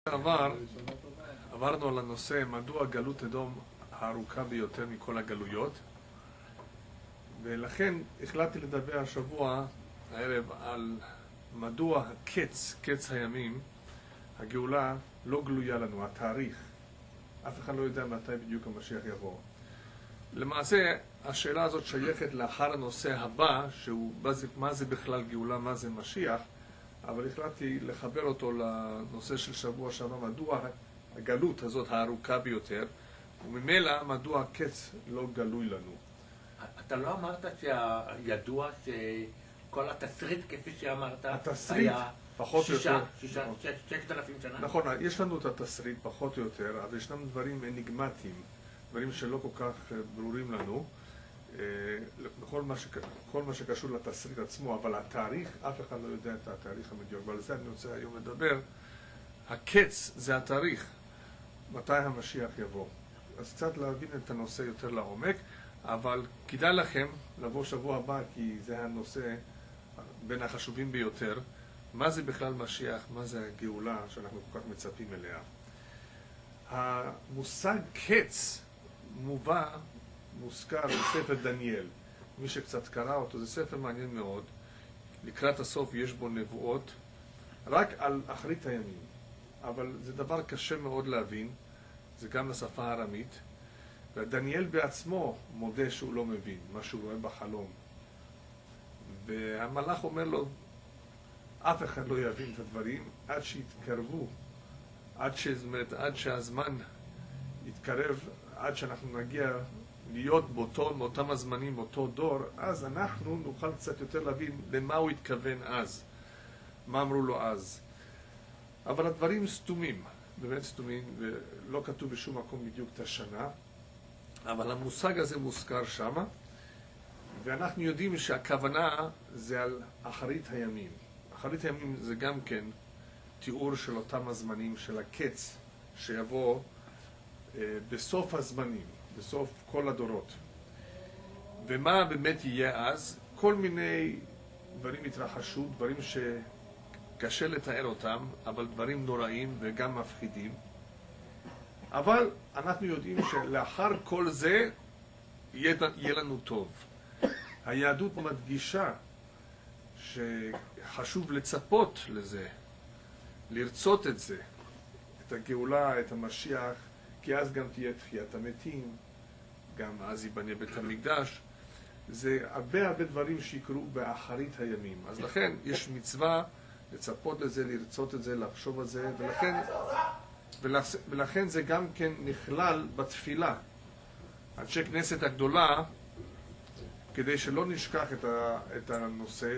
עברנו על הנושא מדוע גלות אדום הארוכה ביותר מכל הגלויות, ולכן החלטתי לדבר השבוע הערב על מדוע קץ הימים, הגאולה לא גלויה לנו, התאריך. אף אחד לא יודע מתי בדיוק המשיח יבוא. למעשה השאלה הזאת שייכת לאחר הנושא הבא, שהוא מה זה בכלל גאולה, מה זה משיח, אבל החלטתי לחבר אותו לנושא של שבוע שעבר, מדוע הגלות הזאת הארוכה ביותר, וממילא מדוע הקץ לא גלוי לנו. אתה לא אמרת שידוע שכל התסריט, כפי שאמרת, התסריט פחות או יותר 6,000 שנה? נכון, יש לנו את התסריט פחות או יותר, אבל ישנם דברים אניגמטיים, דברים שלא כל כך ברורים לנו, כל מה שקשור לתסריט עצמו, אבל התאריך, אף אחד לא יודע את התאריך המדיוק, ועל זה אני רוצה היום לדבר. הקץ זה התאריך, מתי המשיח יבוא. אז קצת להבין את הנושא יותר לעומק, אבל כדאי לכם לבוא שבוע הבא, כי זה הנושא בין החשובים ביותר. מה זה בכלל משיח, מה זה הגאולה שאנחנו כל כך מצפים אליה. המושג קץ מוזכר בספר דניאל. מי שקצת קרא אותו, זה ספר מעניין מאוד. לקראת הסוף יש בו נבואות רק על אחרית הימים, אבל זה דבר קשה מאוד להבין, זה גם לשפה הארמית, ודניאל בעצמו מודה שהוא לא מבין מה שהוא רואה בחלום, והמלאך אומר לו אף אחד לא יבין את הדברים עד שיתקרבו, עד שהזמן יתקרב, עד שאנחנו נגיע להיות באותם הזמנים, באותו דור, אז אנחנו נוכל קצת יותר להבין למה הוא התכוון אז, מה אמרו לו אז. אבל הדברים סתומים, באמת סתומים, ולא כתוב בשום מקום בדיוק את השנה, אבל המושג הזה מוזכר שם, ואנחנו יודעים שהכוונה זה על אחרית הימים. אחרית הימים זה גם כן תיאור של אותם הזמנים, של הקץ שיבוא בסוף הזמנים, בסוף כל הדורות. ומה באמת יהיה אז? כל מיני דברים התרחשו, דברים שקשה לתאר אותם, אבל דברים נוראים וגם מפחידים. אבל אנחנו יודעים שלאחר כל זה יהיה לנו טוב. היהדות מדגישה שחשוב לצפות לזה, לרצות את זה, את הגאולה, את המשיח, כי אז גם תהיה תחיית המתים, גם אז ייבנה בית המקדש. זה הרבה דברים שיקרו באחרית הימים. אז לכן יש מצווה לצפות לזה, לרצות את זה, לחשוב על זה, ולכן זה גם כן נכלל בתפילה. אנשי כנסת הגדולה, כדי שלא נשכח את הנושא,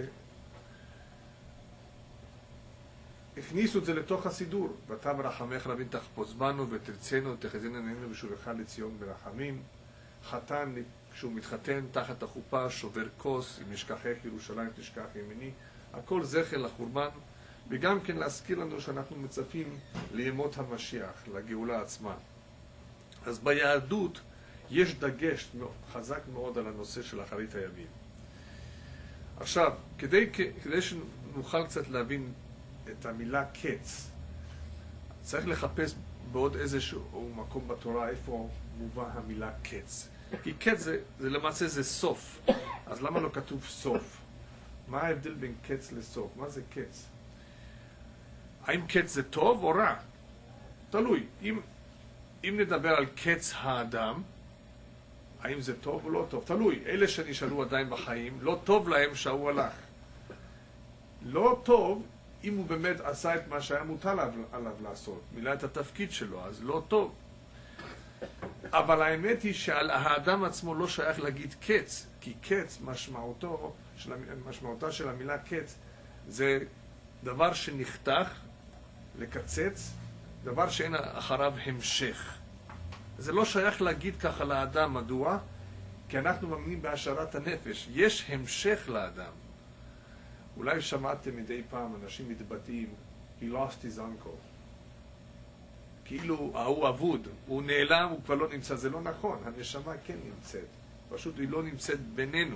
הכניסו את זה לתוך הסידור. ואתה ברחמך רבים תחפוץ בנו ותרצנו ותחזינה עינינו בשובך לציון ברחמים. חתן כשהוא מתחתן תחת החופה שובר כוס, אם ישכחך ירושלים תשכח ימיני. הכל זכר לחורבן, וגם כן להזכיר לנו שאנחנו מצפים לימות המשיח, לגאולה עצמה. אז ביהדות יש דגש חזק מאוד על הנושא של אחרית הימים. עכשיו, כדי שנוכל קצת להבין את המילה קץ, צריך לחפש בעוד איזשהו מקום בתורה איפה מובא המילה קץ. כי קץ זה למעשה זה סוף. אז למה לא כתוב סוף? מה ההבדל בין קץ לסוף? מה זה קץ? האם קץ זה טוב או רע? תלוי. אם נדבר על קץ האדם, האם זה טוב או לא טוב? תלוי. אלה שנשארו עדיין בחיים, לא טוב להם שההוא הלך. לא טוב אם הוא באמת עשה את מה שהיה מוטל עליו לעשות, מילא את התפקיד שלו, אז לא טוב. אבל האמת היא שעל האדם עצמו לא שייך להגיד קץ, כי קץ, משמעותה של המילה קץ, זה דבר שנחתך, לקצץ, דבר שאין אחריו המשך. זה לא שייך להגיד ככה לאדם. מדוע? כי אנחנו מאמינים בהשארת הנפש. יש המשך לאדם. אולי שמעתם מדי פעם אנשים מתבטאים, he lost his uncle. כאילו ההוא אבוד, הוא נעלם, הוא כבר לא נמצא. זה לא נכון, הנשמה כן נמצאת. פשוט היא לא נמצאת בינינו.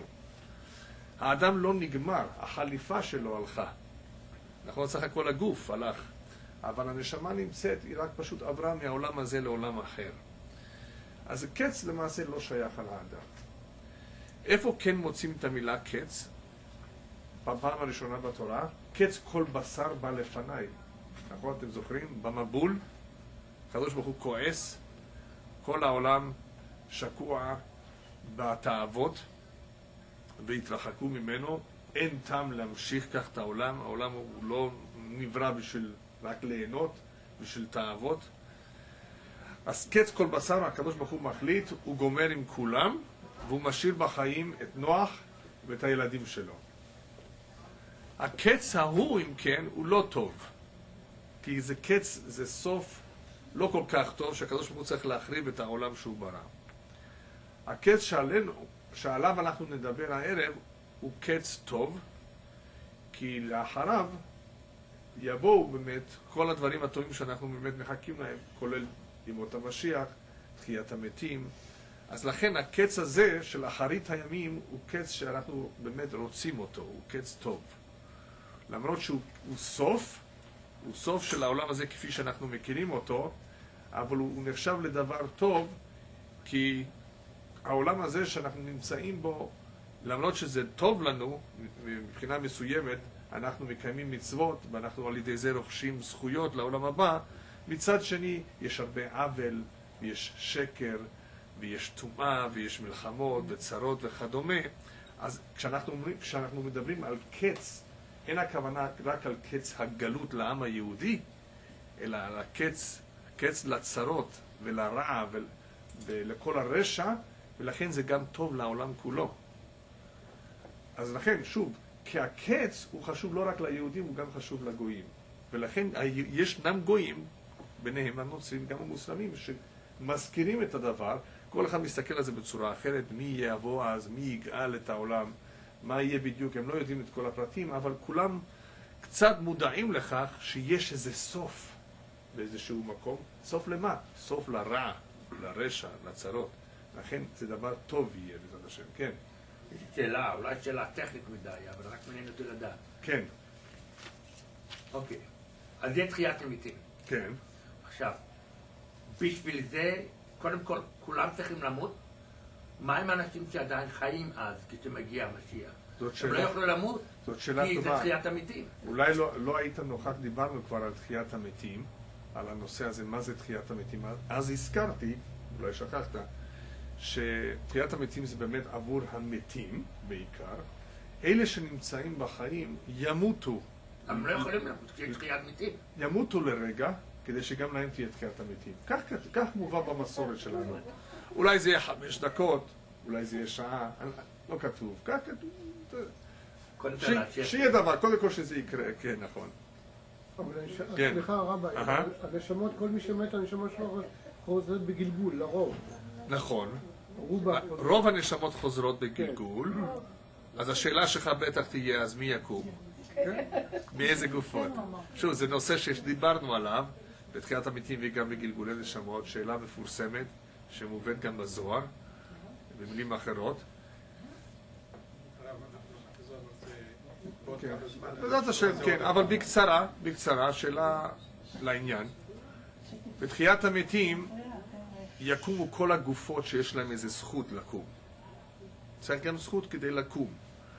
האדם לא נגמר, החליפה שלו הלכה. נכון, סך הכל הגוף הלך. אבל הנשמה נמצאת, היא רק פשוט עברה מהעולם הזה לעולם אחר. אז קץ למעשה לא שייך על האדם. איפה כן מוצאים את המילה קץ? בפעם הראשונה בתורה, קץ כל בשר בא לפניי. נכון, אתם זוכרים? במבול, הקדוש ברוך הוא כועס, כל העולם שקוע בתאוות, והתרחקו ממנו, אין טעם להמשיך כך את העולם, העולם הוא לא נברא בשביל רק ליהנות, בשביל תאוות. אז קץ כל בשר, הקדוש ברוך הוא מחליט, הוא גומר עם כולם, והוא משאיר בחיים את נוח ואת הילדים שלו. הקץ ההוא, אם כן, הוא לא טוב. כי זה קץ, זה סוף לא כל כך טוב, שהקדוש ברוך הוא צריך להחריב את העולם שהוא ברא. הקץ שעליו אנחנו נדבר הערב, הוא קץ טוב, כי לאחריו יבואו באמת כל הדברים הטובים שאנחנו באמת מחכים להם, כולל ימות המשיח, תחיית המתים. אז לכן הקץ הזה של אחרית הימים הוא קץ שאנחנו באמת רוצים אותו, הוא קץ טוב. למרות שהוא סוף, הוא סוף של העולם הזה כפי שאנחנו מכירים אותו, אבל הוא נחשב לדבר טוב, כי העולם הזה שאנחנו נמצאים בו, למרות שזה טוב לנו, מבחינה מסוימת, אנחנו מקיימים מצוות, ואנחנו על ידי זה רוכשים זכויות לעולם הבא, מצד שני יש הרבה עוול, ויש שקר, ויש טומאה, ויש מלחמות, וצרות וכדומה. אז כשאנחנו מדברים על קץ, אין הכוונה רק על קץ הגלות לעם היהודי, אלא על קץ לצרות ולרע ולכל הרשע, ולכן זה גם טוב לעולם כולו. אז לכן, שוב, כי הקץ הוא חשוב לא רק ליהודים, הוא גם חשוב לגויים. ולכן ישנם גויים, ביניהם הנוצרים, גם המוסלמים, שמזכירים את הדבר, כל אחד מסתכל על זה בצורה אחרת, מי יבוא אז, מי יגאל את העולם, מה יהיה בדיוק, הם לא יודעים את כל הפרטים, אבל כולם קצת מודעים לכך שיש איזה סוף באיזשהו מקום. סוף למה? סוף לרע, לרשע, לצרות. לכן זה דבר טוב יהיה, בעזרת השם, כן. יש לי שאלה, אולי שאלה טכנית מדי, אבל רק מעניין אותי לדעת. כן. אוקיי. אז זה תחיית המתים. כן. עכשיו, בשביל זה, קודם כל, כולם צריכים למות? מה עם אנשים שעדיין חיים אז, כשמגיע המשיח? הם לא יוכלו למות? זאת שאלה טובה. כי זה תחיית המתים. אולי לא היית נוכח, דיברנו כבר על תחיית המתים, על הנושא הזה, מה זה תחיית המתים. אז הזכרתי, אולי שכחת, שתחיית המתים זה באמת עבור המתים בעיקר. אלה שנמצאים בחיים ימותו. הם לא יכולים למות, כי יש תחיית מתים. ימותו לרגע, כדי שגם להם תהיה תחיית המתים. כך מובא במסורת שלנו. אולי זה יהיה 5 דקות, אולי זה יהיה שעה, לא כתוב. כך כתוב. שיהיה דבר, קודם כל שזה יקרה, כן, נכון. סליחה רבי, הנשמות, כל מי שמת, הנשמות שלו חוזרת בגלגול, לרוב. נכון. רוב הנשמות חוזרות בגלגול, אז השאלה שלך בטח תהיה, אז מי יקום? מאיזה גופות? שוב, זה נושא שדיברנו עליו, בתחיית המתים וגם בגלגולי נשמות, שאלה מפורסמת, שמובאת גם בזוהר, במילים אחרות. בעזרת השם, כן, אבל בקצרה, שאלה לעניין. בתחיית המתים יקומו כל הגופות שיש להם איזו זכות לקום. צריך גם זכות כדי לקום.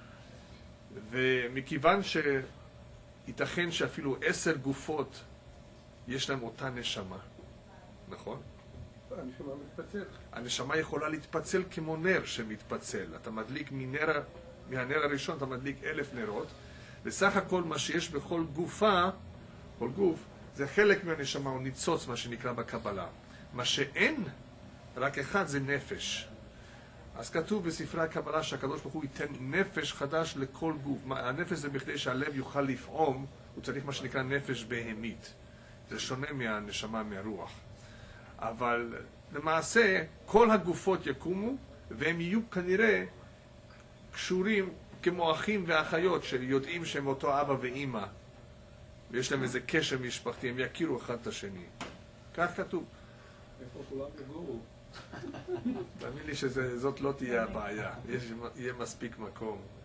ומכיוון שייתכן שאפילו 10 גופות יש להם אותה נשמה, נכון? הנשמה מתפצל. הנשמה יכולה להתפצל כמו נר שמתפצל. אתה מדליק מהנר הראשון, אתה מדליק 1000 נרות, וסך הכל מה שיש בכל גופה, כל גוף, זה חלק מהנשמה, הוא ניצוץ, מה שנקרא בקבלה. מה שאין, רק אחד, זה נפש. אז כתוב בספרי הקבלה שהקדוש ברוך הוא ייתן נפש חדש לכל גוף. הנפש זה בכדי שהלב יוכל לפעום, הוא צריך מה שנקרא נפש בהמית. זה שונה מהנשמה, מהרוח. אבל למעשה, כל הגופות יקומו, והם יהיו כנראה קשורים כמו אחים ואחיות, שיודעים שהם אותו אבא ואימא, ויש להם איזה קשר משפחתי, הם יכירו אחד את השני. כך כתוב. איפה כולם יגורו? תאמין לי שזאת לא תהיה הבעיה, יהיה מספיק מקום.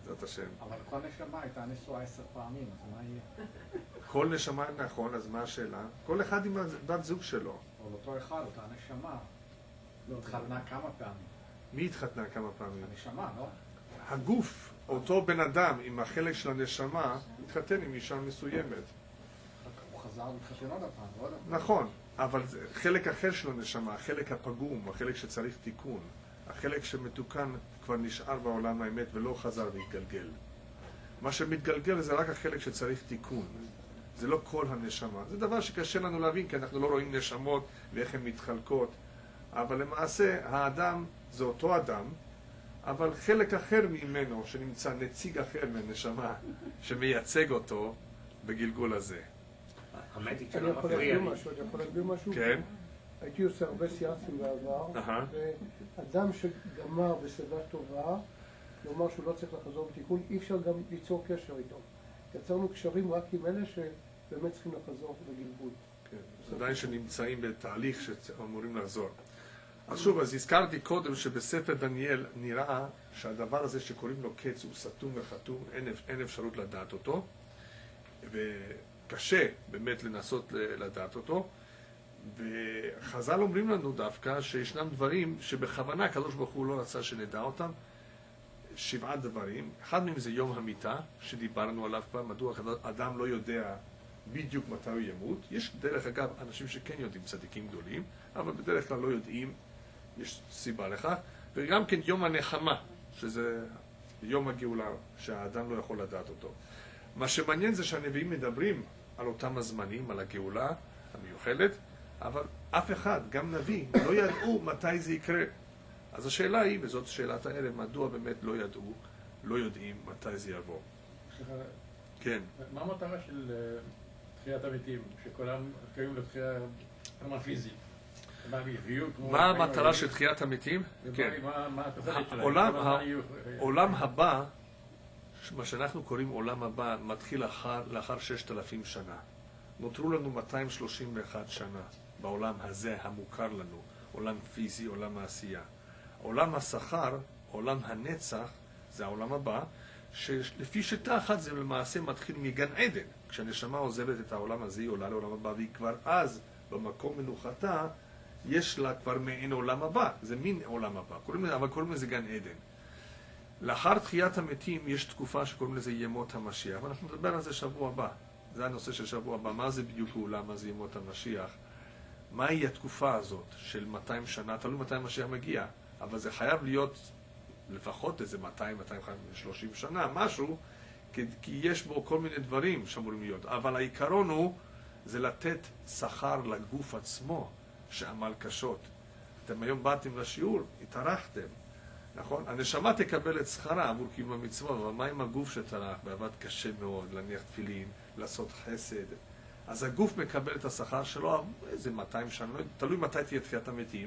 זאת השם. אבל כל נשמה הייתה נשואה 10 פעמים, אז מה יהיה? כל נשמה נכון, אז מה השאלה? כל אחד עם בת זוג שלו. אבל אותו אחד, אותה נשמה, התחתנה כמה פעמים. מי התחתנה כמה פעמים? הנשמה, לא? הגוף, אותו בן אדם עם החלק של הנשמה, התחתן עם אישה מסוימת. הוא חזר להתחתן עוד הפעם, לא יודע. נכון, אבל זה חלק אחר של הנשמה, החלק הפגום, החלק שצריך תיקון, החלק שמתוקן כבר נשאר בעולם האמת ולא חזר והתגלגל. מה שמתגלגל זה רק החלק שצריך תיקון. זה לא כל הנשמה. זה דבר שקשה לנו להבין, כי אנחנו לא רואים נשמות ואיך הן מתחלקות. אבל למעשה, האדם זה אותו אדם, אבל חלק אחר ממנו, שנמצא נציג אחר מהנשמה, שמייצג אותו בגלגול הזה. האמת היא אני שלא יכול מפריע להסביר לי. משהו? אני יכול להסביר משהו? כן? הייתי עושה הרבה סיאצים בעבר, ואדם שגמר בשיבה טובה, לומר שהוא לא צריך לחזור בתיקון, אי אפשר גם ליצור קשר איתו. יצרנו קשרים רק עם אלה שבאמת צריכים לחזור בגלגול. כן, עדיין שנמצאים בתהליך שאמורים לחזור. אז שוב, אז הזכרתי קודם שבספר דניאל נראה שהדבר הזה שקוראים לו קץ הוא סתום וחתום, אין אפשרות לדעת אותו, וקשה באמת לנסות לדעת אותו. וחז"ל אומרים לנו דווקא שישנם דברים שבכוונה הקדוש ברוך הוא לא רצה שנדע אותם. 7 דברים, אחד מהם זה יום המיטה, שדיברנו עליו כבר, מדוע אדם לא יודע בדיוק מתי הוא ימות. יש דרך אגב אנשים שכן יודעים, צדיקים גדולים, אבל בדרך כלל לא יודעים, יש סיבה לכך. וגם כן יום הנחמה, שזה יום הגאולה, שהאדם לא יכול לדעת אותו. מה שמעניין זה שהנביאים מדברים על אותם הזמנים, על הגאולה המיוחדת, אבל אף אחד, גם נביא, לא ידעו מתי זה יקרה. אז השאלה היא, וזאת שאלת הערב, מדוע באמת לא ידעו, לא יודעים מתי זה יבוא. כן. מה המטרה של תחיית המתים, שכולם קוראים לתחייה פיזית? מה המטרה של תחיית המתים? כן. עולם הבא, מה שאנחנו קוראים עולם הבא, מתחיל לאחר 6,000 שנה. נותרו לנו 231 שנה בעולם הזה המוכר לנו, עולם פיזי, עולם העשייה. עולם השכר, עולם הנצח, זה העולם הבא, שלפי שיטה אחת זה למעשה מתחיל מגן עדן. כשהנשמה עוזבת את העולם הזה, היא עולה לעולם הבא, והיא כבר אז, במקום מנוחתה, יש לה כבר מעין עולם הבא. זה מין עולם הבא, אבל קוראים לזה גן עדן. לאחר תחיית המתים יש תקופה שקוראים לזה ימות המשיח, ואנחנו נדבר על זה שבוע הבא. זה הנושא של שבוע הבא. מה זה בדיוק העולם, מה זה ימות המשיח? מהי התקופה הזאת של 200 שנה? תלוי מתי המשיח מגיע, אבל זה חייב להיות לפחות איזה 200-230 שנה, משהו, כי יש בו כל מיני דברים שאמורים להיות. אבל העיקרון הוא, זה לתת שכר לגוף עצמו שעמל קשות. אתם היום באתם לשיעור, התארחתם, נכון? הנשמה תקבל את שכרה עבור קיום המצוות, אבל מה עם הגוף שטרח ועבד קשה מאוד, להניח תפילין, לעשות חסד? אז הגוף מקבל את השכר שלו, איזה 200 שנה, תלוי מתי תהיה תחיית המתים,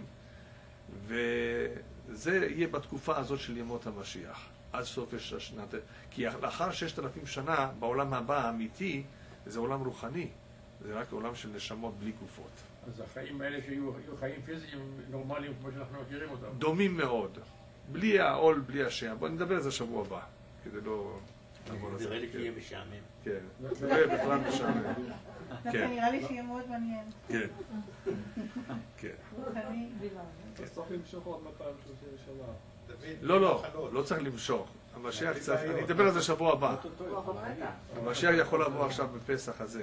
וזה יהיה בתקופה הזאת של ימות המשיח, עד סוף השנת, כי לאחר 6,000 שנה, בעולם הבא האמיתי, זה עולם רוחני, זה רק עולם של נשמות בלי גופות. אז החיים האלה שיהיו חיים פיזיים נורמליים כמו שאנחנו מכירים אותם. דומים מאוד, בלי העול, בלי השם. בואו נדבר על זה שבוע הבא, כדי לא... נראה לי שיהיה משעמם. כן, זה בכלל משעמם. דווקא נראה לי שיהיה מאוד מעניין. כן. כן. אז צריך למשוך עוד 230 שנה. לא צריך למשוך. המשיח צריך, אני אדבר על זה שבוע הבא. המשיח יכול לבוא עכשיו בפסח הזה.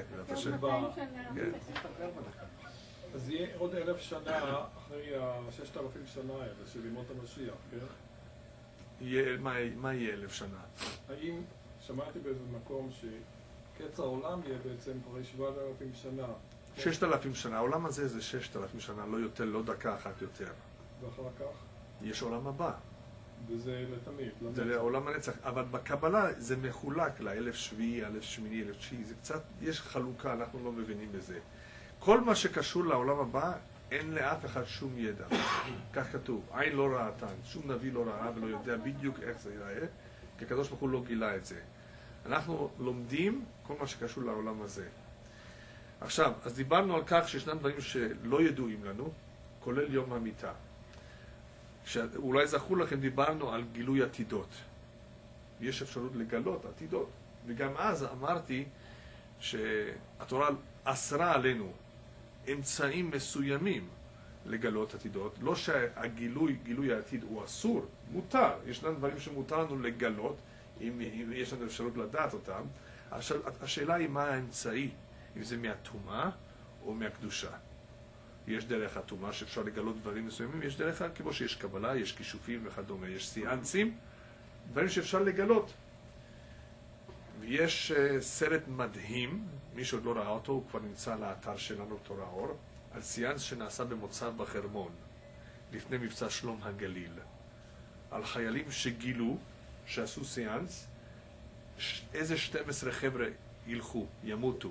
אז יהיה עוד 1,000 שנה אחרי ה-6,000 שנה האלה של ימות המשיח, כן? מה יהיה 1,000 שנה? האם, שמעתי באיזה מקום שקץ העולם יהיה בעצם אחרי 7,000 שנה. 6,000 שנה, העולם הזה זה 6,000 שנה, לא יותר, לא דקה אחת יותר. ואחר כך? יש עולם הבא. וזה לתמיד, לנצח. זה לעולם הנצח, אבל בקבלה זה מחולק ל-1,000 שביעי, 1,000 שמיני, 1,000 תשיעי, זה קצת, יש חלוקה, אנחנו לא מבינים בזה. כל מה שקשור לעולם הבא, אין לאף אחד שום ידע. כך כתוב, עין לא ראתן, שום נביא לא ראה ולא יודע בדיוק איך זה ייראה, כי הקדוש ברוך הוא לא גילה את זה. אנחנו לומדים כל מה שקשור לעולם הזה. עכשיו, אז דיברנו על כך שישנם דברים שלא ידועים לנו, כולל יום המיטה. אולי זכור לכם, דיברנו על גילוי עתידות. יש אפשרות לגלות עתידות. וגם אז אמרתי שהתורה אסרה עלינו אמצעים מסוימים לגלות עתידות. לא שהגילוי העתיד הוא אסור, מותר. ישנם דברים שמותר לנו לגלות, אם יש לנו אפשרות לדעת אותם. השאלה היא מה האמצעי, אם זה מהטומאה או מהקדושה. יש דרך הטומאה שאפשר לגלות דברים מסוימים, יש דרך כמו שיש קבלה, יש כישופים וכדומה, יש סיאנסים, דברים שאפשר לגלות. ויש סרט מדהים, מי שעוד לא ראה אותו, הוא כבר נמצא לאתר שלנו תורה אור, על סיאנס שנעשה במוצב בחרמון, לפני מבצע שלום הגליל. על חיילים שגילו, שעשו סיאנס, איזה 12 חבר'ה ילכו, ימותו.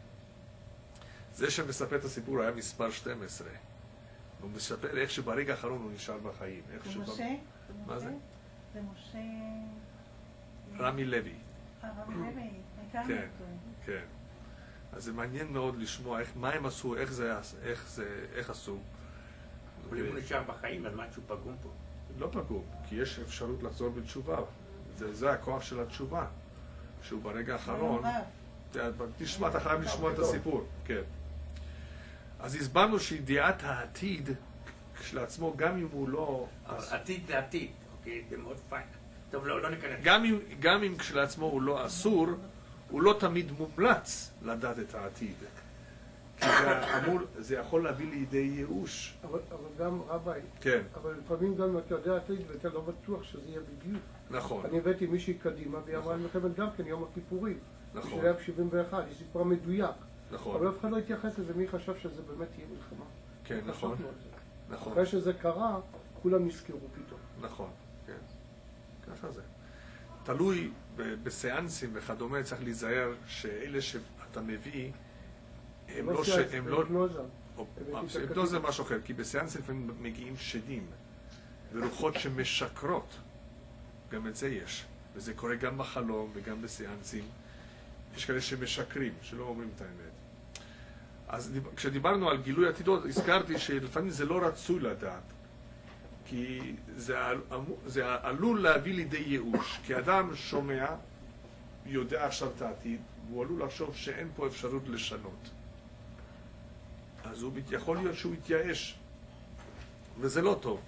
זה שמספר את הסיפור היה מספר 12. הוא מספר איך שברגע האחרון הוא נשאר בחיים. זה משה? מה זה? זה משה... רמי לוי. רמי לוי, הכרנו כן, אותו. כן. אז זה מעניין מאוד לשמוע מה הם עשו, איך עשו. אבל אם הוא נשאר בחיים, אז משהו פגום פה. לא פגום, כי יש אפשרות לחזור בתשובה. זה הכוח של התשובה. שהוא ברגע האחרון... תשמע, אתה חייב לשמוע את הסיפור. כן. אז הסברנו שידיעת העתיד כשלעצמו, גם אם הוא לא... עתיד זה עתיד, אוקיי? זה מאוד פיין. טוב, לא ניכנס. גם אם כשלעצמו הוא לא אסור, הוא לא תמיד מומלץ לדעת את העתיד. כי זה יכול להביא לידי ייאוש. אבל גם רבי, כן. אבל לפעמים גם אם אתה יודע עתיד ואתה לא בטוח שזה יהיה בדיוק. נכון. אני הבאתי מישהי קדימה והיא אמרה למלחמת גם כן יום הכיפורים. נכון. שזה היה ב-71, היא סיפרה מדויק. נכון. אבל אף אחד לא התייחס לזה, מי חשב שזה באמת יהיה מלחמה. כן, נכון. נכון. אחרי שזה קרה, כולם נזכרו פתאום. נכון, כן. ככה זה. תלוי בסיאנסים וכדומה, צריך להיזהר שאלה שאתה מביא, הם לא... היפנוזה. היפנוזה זה משהו אחר, כי בסיאנסים לפעמים מגיעים שדים ורוחות שמשקרות. גם את זה יש. וזה קורה גם בחלום וגם בסיאנסים. יש כאלה שמשקרים, שלא אומרים את האמת. אז כשדיברנו על גילוי עתידות, הזכרתי שלפעמים זה לא רצוי לדעת. כי זה עלול להביא לידי ייאוש. כי אדם שומע, יודע עכשיו את העתיד, והוא עלול לחשוב שאין פה אפשרות לשנות. אז הוא יכול להיות שהוא יתייאש. וזה לא טוב.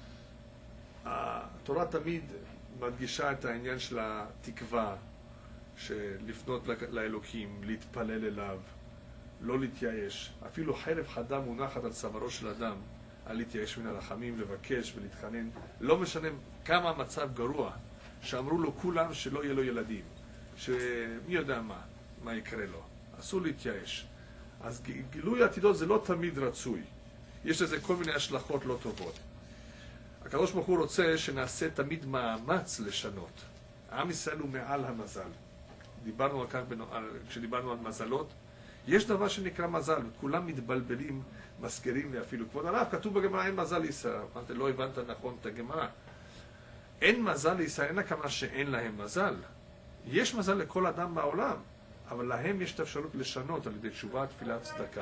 התורה תמיד מדגישה את העניין של התקווה, שלפנות לאלוקים, להתפלל אליו, לא להתייאש. אפילו חרב חדה מונחת על צווארו של אדם, על להתייאש מן הרחמים, לבקש ולהתחנן. לא משנה כמה המצב גרוע, שאמרו לו כולם שלא יהיה לו ילדים, שמי יודע מה יקרה לו. אסור להתייאש. אז גילוי עתידות זה לא תמיד רצוי. יש לזה כל מיני השלכות לא טובות. הקדוש ברוך הוא רוצה שנעשה תמיד מאמץ לשנות. עם ישראל הוא מעל המזל. דיברנו על כך כשדיברנו על מזלות. יש דבר שנקרא מזל, וכולם מתבלבלים, מזכירים ואפילו. כבוד הרב, כתוב בגמרא אין מזל לישראל. אמרת, לא הבנת נכון את הגמרא. אין מזל לישראל, אין הכוונה שאין להם מזל. יש מזל לכל אדם בעולם, אבל להם יש את האפשרות לשנות על ידי תשובה, תפילה, צדקה.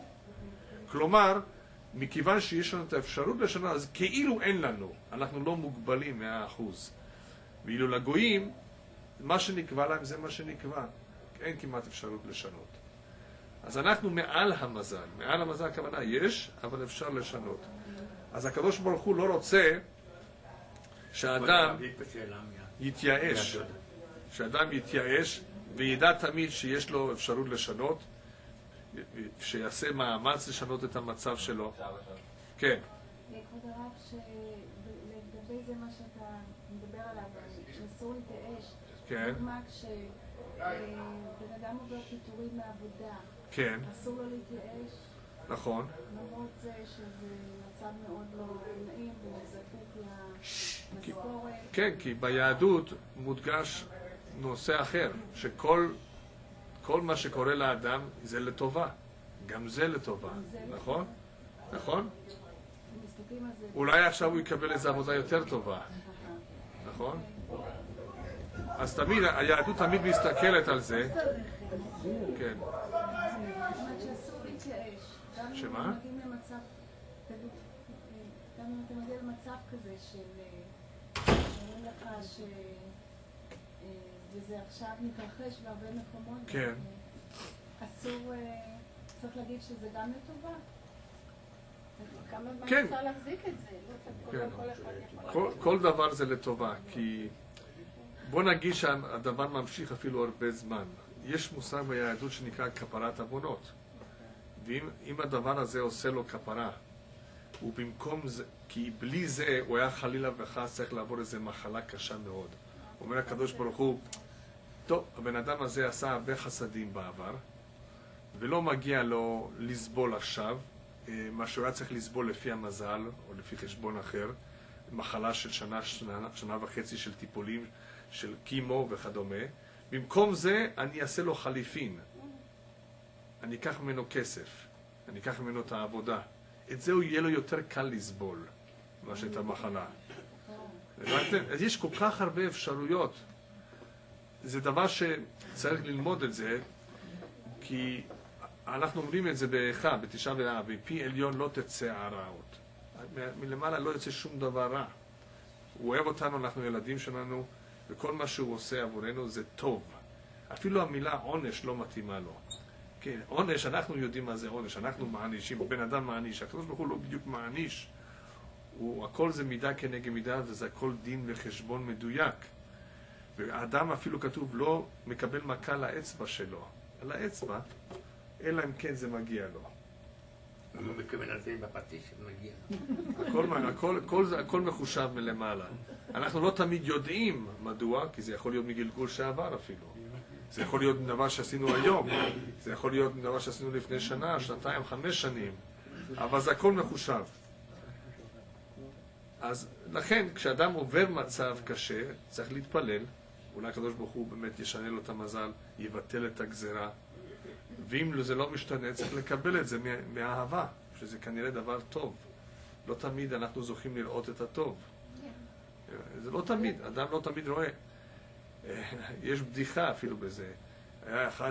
כלומר, מכיוון שיש לנו את האפשרות לשנות, אז כאילו אין לנו. אנחנו לא מוגבלים 100%. ואילו לגויים, מה שנקבע להם זה מה שנקבע. אין כמעט אפשרות לשנות. אז אנחנו מעל המזל. מעל המזל הכוונה יש, אבל אפשר לשנות. אז הקדוש ברוך הוא לא רוצה שהאדם יתייאש. שאדם יתייאש וידע תמיד שיש לו אפשרות לשנות, שיעשה מאמץ לשנות את המצב שלו. כן. כבוד הרב, שלגבי זה מה שאתה מדבר עליו, שאסור להתייאש. כן. דוגמה כשבן אדם עובר פיטורים מעבודה. כן. אסור לו להתייאש. נכון. למרות זה שזה מצב מאוד לא נעים וזקוק למשכורת. כן, כי ביהדות מודגש נושא אחר, שכל מה שקורה לאדם זה לטובה. גם זה לטובה. נכון? נכון? אולי עכשיו הוא יקבל איזו עבודה יותר טובה. נכון? אז תמיד, היהדות תמיד מסתכלת על זה. כן. שמה? גם אם אתה מגיע למצב כזה של אומרים לך וזה עכשיו מתרחש בהרבה מקומות. כן. אסור, צריך להגיד שזה גם לטובה. כמה זמן כן. אפשר להחזיק את זה? כן. כל אחד יכול. כל דבר זה לטובה, כי בוא נגיד שהדבר ממשיך אפילו הרבה זמן. יש מושג ביהדות שנקרא כפרת עוונות. ואם הדבר הזה עושה לו כפרה, ובמקום זה, כי בלי זה הוא היה חלילה וחס צריך לעבור איזו מחלה קשה מאוד. אומר הקדוש ברוך הוא, טוב, הבן אדם הזה עשה הרבה חסדים בעבר, ולא מגיע לו לסבול עכשיו, מה שהוא היה צריך לסבול לפי המזל, או לפי חשבון אחר, מחלה של שנה וחצי של טיפולים, של קימו וכדומה. במקום זה אני אעשה לו חליפין. אני אקח ממנו כסף, אני אקח ממנו את העבודה. את זה יהיה לו יותר קל לסבול, מה שאת המחלה. אז יש כל כך הרבה אפשרויות. זה דבר שצריך ללמוד את זה, כי אנחנו אומרים את זה בתשעה באב, מפי עליון לא תצא הרעות. מלמעלה לא יוצא שום דבר רע. הוא אוהב אותנו, אנחנו ילדים שלנו, וכל מה שהוא עושה עבורנו זה טוב. אפילו המילה עונש לא מתאימה לו. כן, עונש, אנחנו יודעים מה זה עונש, אנחנו מענישים, בן אדם מעניש, הקדוש ברוך הוא לא בדיוק מעניש. הכל זה מידה כנגד מידה, וזה הכל דין וחשבון מדויק. והאדם אפילו כתוב לא מקבל מכה לאצבע שלו, על האצבע, אלא אם כן זה מגיע לו. הוא מקבל על זה בפטיש שמגיע לו. הכל מחושב מלמעלה. אנחנו לא תמיד יודעים מדוע, כי זה יכול להיות מגלגול שעבר אפילו. זה יכול להיות דבר שעשינו היום, זה יכול להיות דבר שעשינו לפני שנה, שנתיים, 5 שנים, אבל זה הכל מחושב. אז לכן, כשאדם עובר מצב קשה, צריך להתפלל, אולי הקדוש ברוך הוא באמת ישנה לו את המזל, יבטל את הגזרה, ואם זה לא משתנה, צריך לקבל את זה מאהבה, שזה כנראה דבר טוב. לא תמיד אנחנו זוכים לראות את הטוב. זה לא תמיד, אדם לא תמיד רואה. יש בדיחה אפילו בזה. היה אחד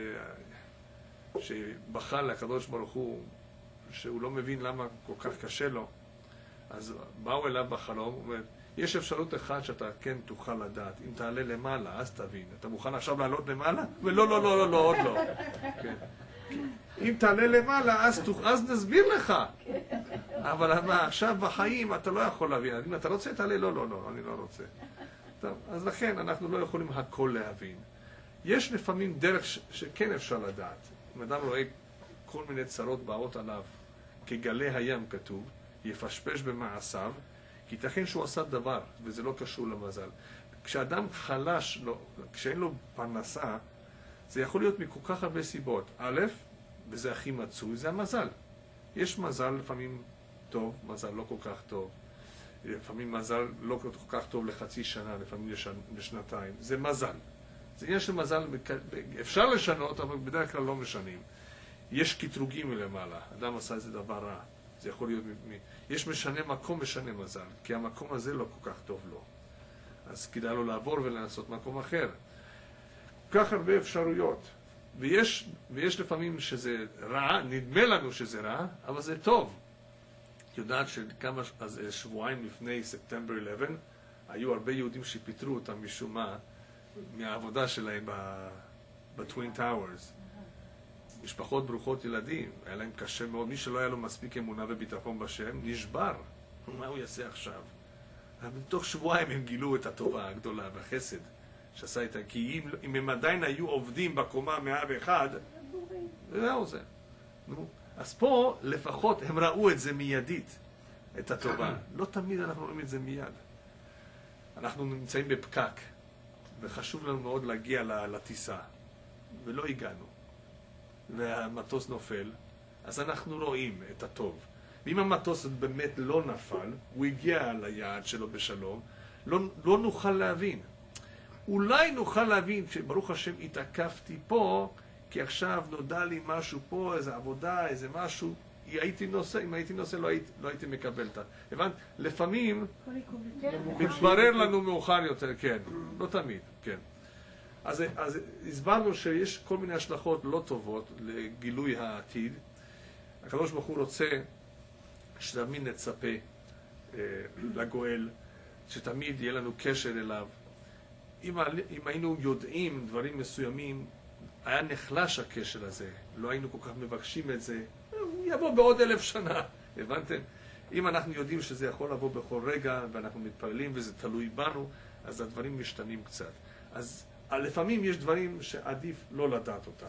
שבכה לקדוש ברוך הוא, שהוא לא מבין למה כל כך קשה לו. אז באו אליו בחלום, הוא אומר, יש אפשרות אחת שאתה כן תוכל לדעת. אם תעלה למעלה, אז תבין. אתה מוכן עכשיו לעלות למעלה? ולא, לא, לא, לא, לא, עוד לא. כן. אם תעלה למעלה, אז נסביר לך. אבל עכשיו בחיים אתה לא יכול להבין. אם אתה רוצה, תעלה, לא, לא, לא, אני לא רוצה. טוב, אז לכן אנחנו לא יכולים הכל להבין. יש לפעמים דרך שכן אפשר לדעת. אם אדם רואה כל מיני צרות באות עליו, כגלי הים כתוב, יפשפש במעשיו, כי ייתכן שהוא עשה דבר, וזה לא קשור למזל. כשאדם חלש, כשאין לו פרנסה, זה יכול להיות מכל כך הרבה סיבות. א', וזה הכי מצוי, זה המזל. יש מזל לפעמים טוב, מזל לא כל כך טוב. לפעמים מזל לא כל כך טוב לחצי שנה, לפעמים לשנתיים. זה מזל. זה עניין של מזל, אפשר לשנות, אבל בדרך כלל לא משנים. יש קטרוגים מלמעלה, אדם עשה איזה דבר רע. זה יכול להיות, יש משנה מקום, משנה מזל, כי המקום הזה לא כל כך טוב לו. אז כדאי לו לעבור ולנסות מקום אחר. כל כך הרבה אפשרויות. ויש לפעמים שזה רע, נדמה לנו שזה רע, אבל זה טוב. יודעת שכמה שבועיים לפני ספטמבר 11, היו הרבה יהודים שפיטרו אותם משום מה, מהעבודה שלהם בטווין טאוורס. משפחות ברוכות ילדים, היה להם קשה מאוד, מי שלא היה לו מספיק אמונה וביטחון בשם, נשבר. מה הוא יעשה עכשיו? אבל בתוך שבועיים הם גילו את הטובה הגדולה והחסד שעשה איתה, כי אם הם עדיין היו עובדים בקומה 101, זהו זה. אז פה לפחות הם ראו את זה מיידית, את הטובה. לא תמיד אנחנו רואים את זה מיד. אנחנו נמצאים בפקק, וחשוב לנו מאוד להגיע לטיסה, ולא הגענו. והמטוס נופל, אז אנחנו רואים את הטוב. ואם המטוס באמת לא נפל, הוא הגיע ליעד שלו בשלום, לא נוכל להבין. אולי נוכל להבין שברוך השם התעכבתי פה, כי עכשיו נודע לי משהו פה, איזו עבודה, איזה משהו, אם הייתי נוסע לא הייתי מקבל את זה. הבנת? לפעמים מתברר לנו מאוחר יותר, כן, לא תמיד, כן. אז הסברנו שיש כל מיני השלכות לא טובות לגילוי העתיד. הקדוש ברוך הוא רוצה שתמיד נצפה לגואל, שתמיד יהיה לנו קשר אליו. אם היינו יודעים דברים מסוימים, היה נחלש הקשר הזה, לא היינו כל כך מבקשים את זה, יבוא בעוד 1000 שנה, הבנתם? אם אנחנו יודעים שזה יכול לבוא בכל רגע, ואנחנו מתפללים וזה תלוי בנו, אז הדברים משתנים קצת. אז לפעמים יש דברים שעדיף לא לדעת אותם.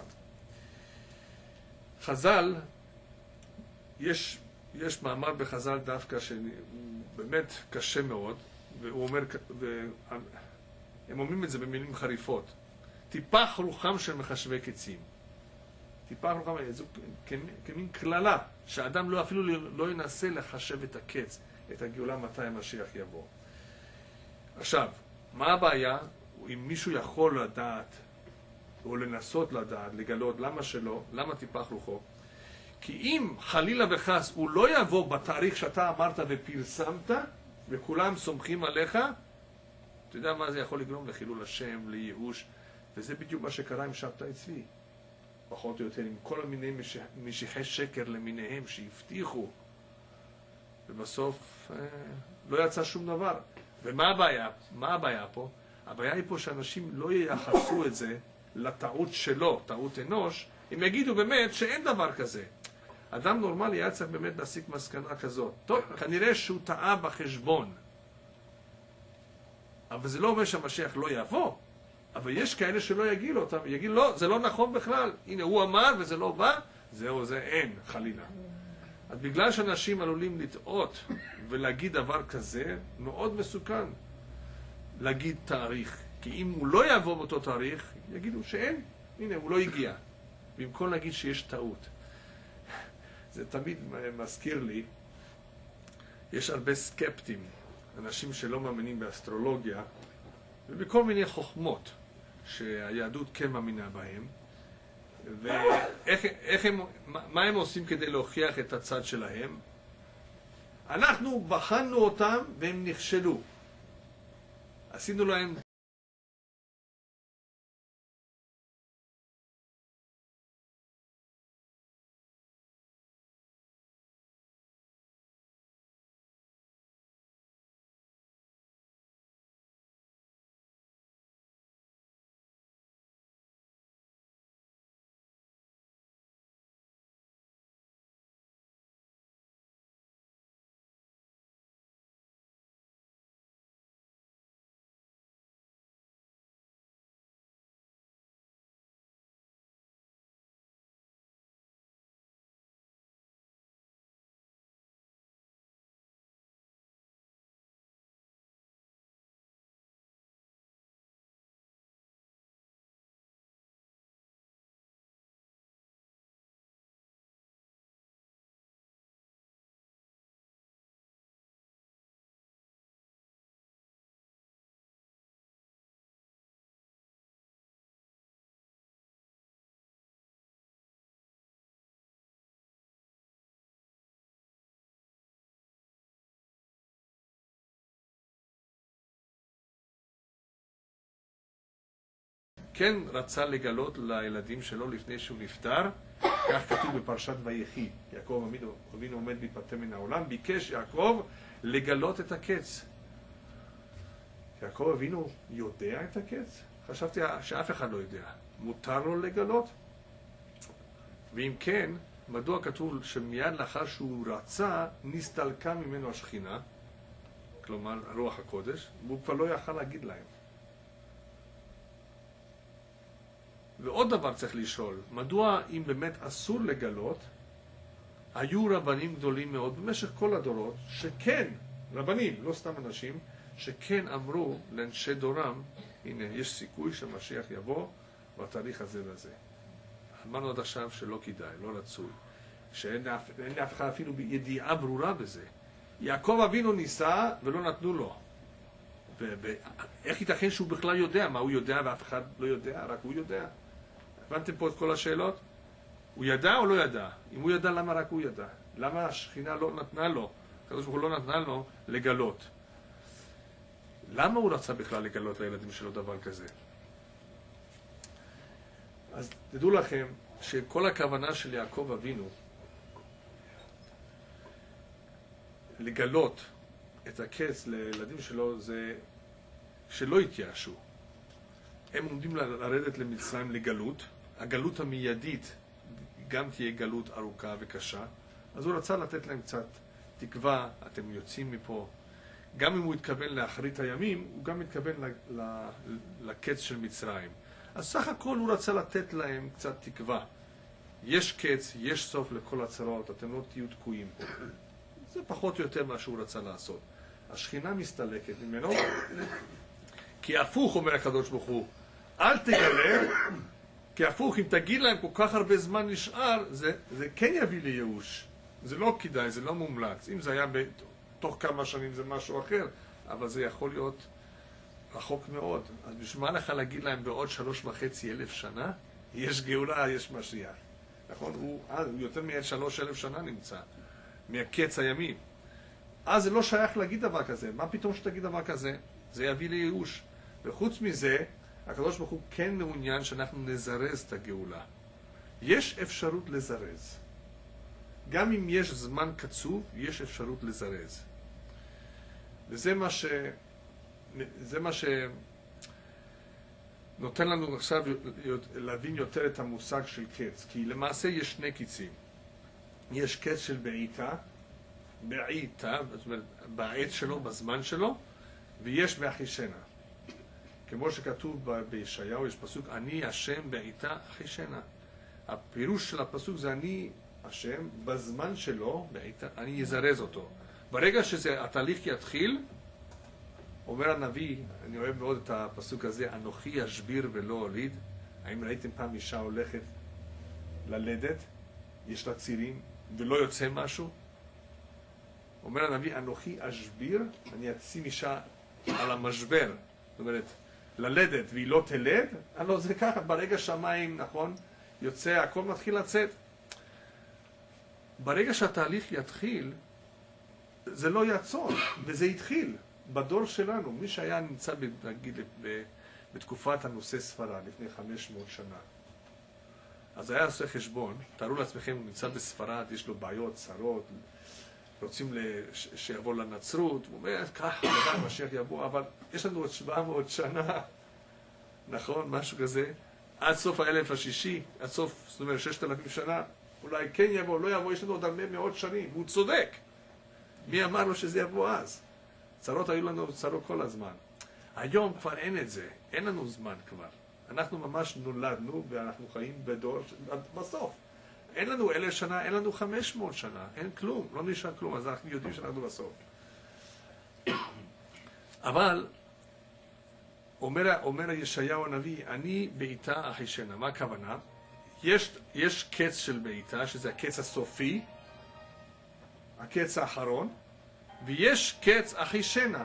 חז"ל, יש מאמר בחז"ל דווקא שהוא באמת קשה מאוד, והוא אומר, הם אומרים את זה במילים חריפות, טיפח רוחם של מחשבי קצים. טיפח רוחם, זה כמין כללה, שהאדם אפילו לא ינסה לחשב את הקץ, את הגאולה מתי המשיח יבוא. עכשיו, מה הבעיה? אם מישהו יכול לדעת, או לנסות לדעת, לגלות, למה שלא, למה טיפח רוחו? כי אם חלילה וחס הוא לא יבוא בתאריך שאתה אמרת ופרסמת, וכולם סומכים עליך, אתה יודע מה זה יכול לגרום? לחילול השם, לייאוש, וזה בדיוק מה שקרה עם שבתאי צבי. פחות או יותר, עם כל מיני משיחי שקר למיניהם שהבטיחו, ובסוף לא יצא שום דבר. ומה הבעיה? מה הבעיה פה? הבעיה היא פה שאנשים לא ייחסו את זה לטעות שלו, טעות אנוש, הם יגידו באמת שאין דבר כזה. אדם נורמלי היה צריך באמת להסיק מסקנה כזאת. טוב, כנראה שהוא טעה בחשבון. אבל זה לא אומר שהמשיח לא יבוא. אבל יש כאלה שלא יגידו אותם, יגידו לא, זה לא נכון בכלל. הנה, הוא אמר וזה לא בא, זהו, זה אין, חלילה. אז בגלל שאנשים עלולים לטעות ולהגיד דבר כזה, מאוד מסוכן להגיד תאריך. כי אם הוא לא יבוא באותו תאריך, יגידו שאין, הנה, הוא לא הגיע. במקום להגיד שיש טעות. זה תמיד מזכיר לי, יש הרבה סקפטים, אנשים שלא מאמינים באסטרולוגיה, ובכל מיני חוכמות שהיהדות כן מאמינה בהם, מה הם עושים כדי להוכיח את הצד שלהם? אנחנו בחנו אותם והם נכשלו. עשינו להם כן רצה לגלות לילדים שלו לפני שהוא נפטר, כך כתוב בפרשת ויחי. יעקב אבינו עומד להיפטר מן העולם, ביקש יעקב לגלות את הקץ. יעקב אבינו יודע את הקץ? חשבתי שאף אחד לא יודע. מותר לו לגלות? ואם כן, מדוע כתוב שמיד לאחר שהוא רצה, נסתלקה ממנו השכינה, כלומר רוח הקודש, והוא כבר לא יכל להגיד להם. ועוד דבר צריך לשאול, מדוע אם באמת אסור לגלות, היו רבנים גדולים מאוד במשך כל הדורות, שכן, רבנים, לא סתם אנשים, שכן אמרו לאנשי דורם, הנה, יש סיכוי שמשיח יבוא בתאריך הזה וזה. אמרנו עד עכשיו שלא כדאי, לא רצוי, שאין לאף אחד אפילו ידיעה ברורה בזה. יעקב אבינו ניסה ולא נתנו לו. ואיך ייתכן שהוא בכלל יודע? מה הוא יודע ואף אחד לא יודע? רק הוא יודע. הבנתם פה את כל השאלות? הוא ידע או לא ידע? אם הוא ידע, למה רק הוא ידע? למה השכינה לא נתנה לו, הקדוש ברוך הוא לא נתנה לו לגלות? למה הוא רצה בכלל לגלות לילדים שלו דבר כזה? אז תדעו לכם שכל הכוונה של יעקב אבינו לגלות את הקץ לילדים שלו זה שלא יתייאשו. הם עומדים לרדת למצרים לגלות, הגלות המיידית גם תהיה גלות ארוכה וקשה, אז הוא רצה לתת להם קצת תקווה, אתם יוצאים מפה. גם אם הוא התכוון לאחרית הימים, הוא גם התכוון לקץ של מצרים. אז סך הכל הוא רצה לתת להם קצת תקווה. יש קץ, יש סוף לכל הצרות, אתם לא תהיו תקועים פה. זה פחות או יותר מה שהוא רצה לעשות. השכינה מסתלקת ממנו, כי הפוך, אומר הקדוש ברוך הוא, אל תגלה, כי הפוך, אם תגיד להם כל כך הרבה זמן נשאר, זה כן יביא לייאוש. זה לא כדאי, זה לא מומלץ. אם זה היה תוך כמה שנים זה משהו אחר, אבל זה יכול להיות רחוק מאוד. אז בשביל מה לך להגיד להם בעוד 3,500 שנה? יש גאולה, יש משיח. נכון? הוא יותר מ3,000 שנה נמצא, מהקץ הימים. אז זה לא שייך להגיד דבר כזה. מה פתאום שתגיד דבר כזה? זה יביא לייאוש. וחוץ מזה, הקדוש ברוך הוא כן מעוניין שאנחנו נזרז את הגאולה. יש אפשרות לזרז. גם אם יש זמן קצוב, יש אפשרות לזרז. וזה מה נותן לנו עכשיו להבין יותר את המושג של קץ. כי למעשה יש שני קיצים. יש קץ של בעיתה, זאת אומרת, בעת שלו, בזמן שלו, ויש באחישנה. כמו שכתוב בישעיהו, יש פסוק, אני השם בעיתה אחישנה. הפירוש של הפסוק זה אני השם, בזמן שלו, בעיתה, אני אזרז אותו. ברגע שהתהליך יתחיל, אומר הנביא, אני אוהב מאוד את הפסוק הזה, אנוכי אשביר ולא הוליד. האם ראיתם פעם אישה הולכת ללדת, יש לה צירים, ולא יוצא משהו? אומר הנביא, אנוכי אשביר, אני אשים אישה על המשבר. זאת אומרת, ללדת והיא לא תלד, לא, זה ככה, ברגע שהמים, נכון, יוצא, הכל מתחיל לצאת. ברגע שהתהליך יתחיל, זה לא יעצור, וזה התחיל. בדור שלנו, מי שהיה נמצא, נגיד, בתקופת הנושא ספרד, לפני 500 שנה, אז היה עושה חשבון, תארו לעצמכם, הוא נמצא בספרד, יש לו בעיות, צרות, רוצים שיבוא לנצרות, הוא אומר, ככה, עדיין משיח יבוא, אבל יש לנו עוד 700 שנה, נכון, משהו כזה, עד סוף האלף השישי, עד סוף, זאת אומרת, 6,000 שנה, אולי כן יבוא, לא יבוא, יש לנו עוד הרבה מאוד שנים, והוא צודק. מי אמר לו שזה יבוא אז? צרות היו לנו צרות כל הזמן. היום כבר אין את זה, אין לנו זמן כבר. אנחנו ממש נולדנו ואנחנו חיים בדור, בסוף. אין לנו 1,000 שנה, אין לנו 500 שנה, אין כלום, לא נשאר כלום, אז אנחנו יודעים שאנחנו בסוף. אבל, אומר ישעיהו הנביא, אני בעיתה אחישנה. מה הכוונה? יש קץ של בעיתה, שזה הקץ הסופי, הקץ האחרון, ויש קץ אחישנה,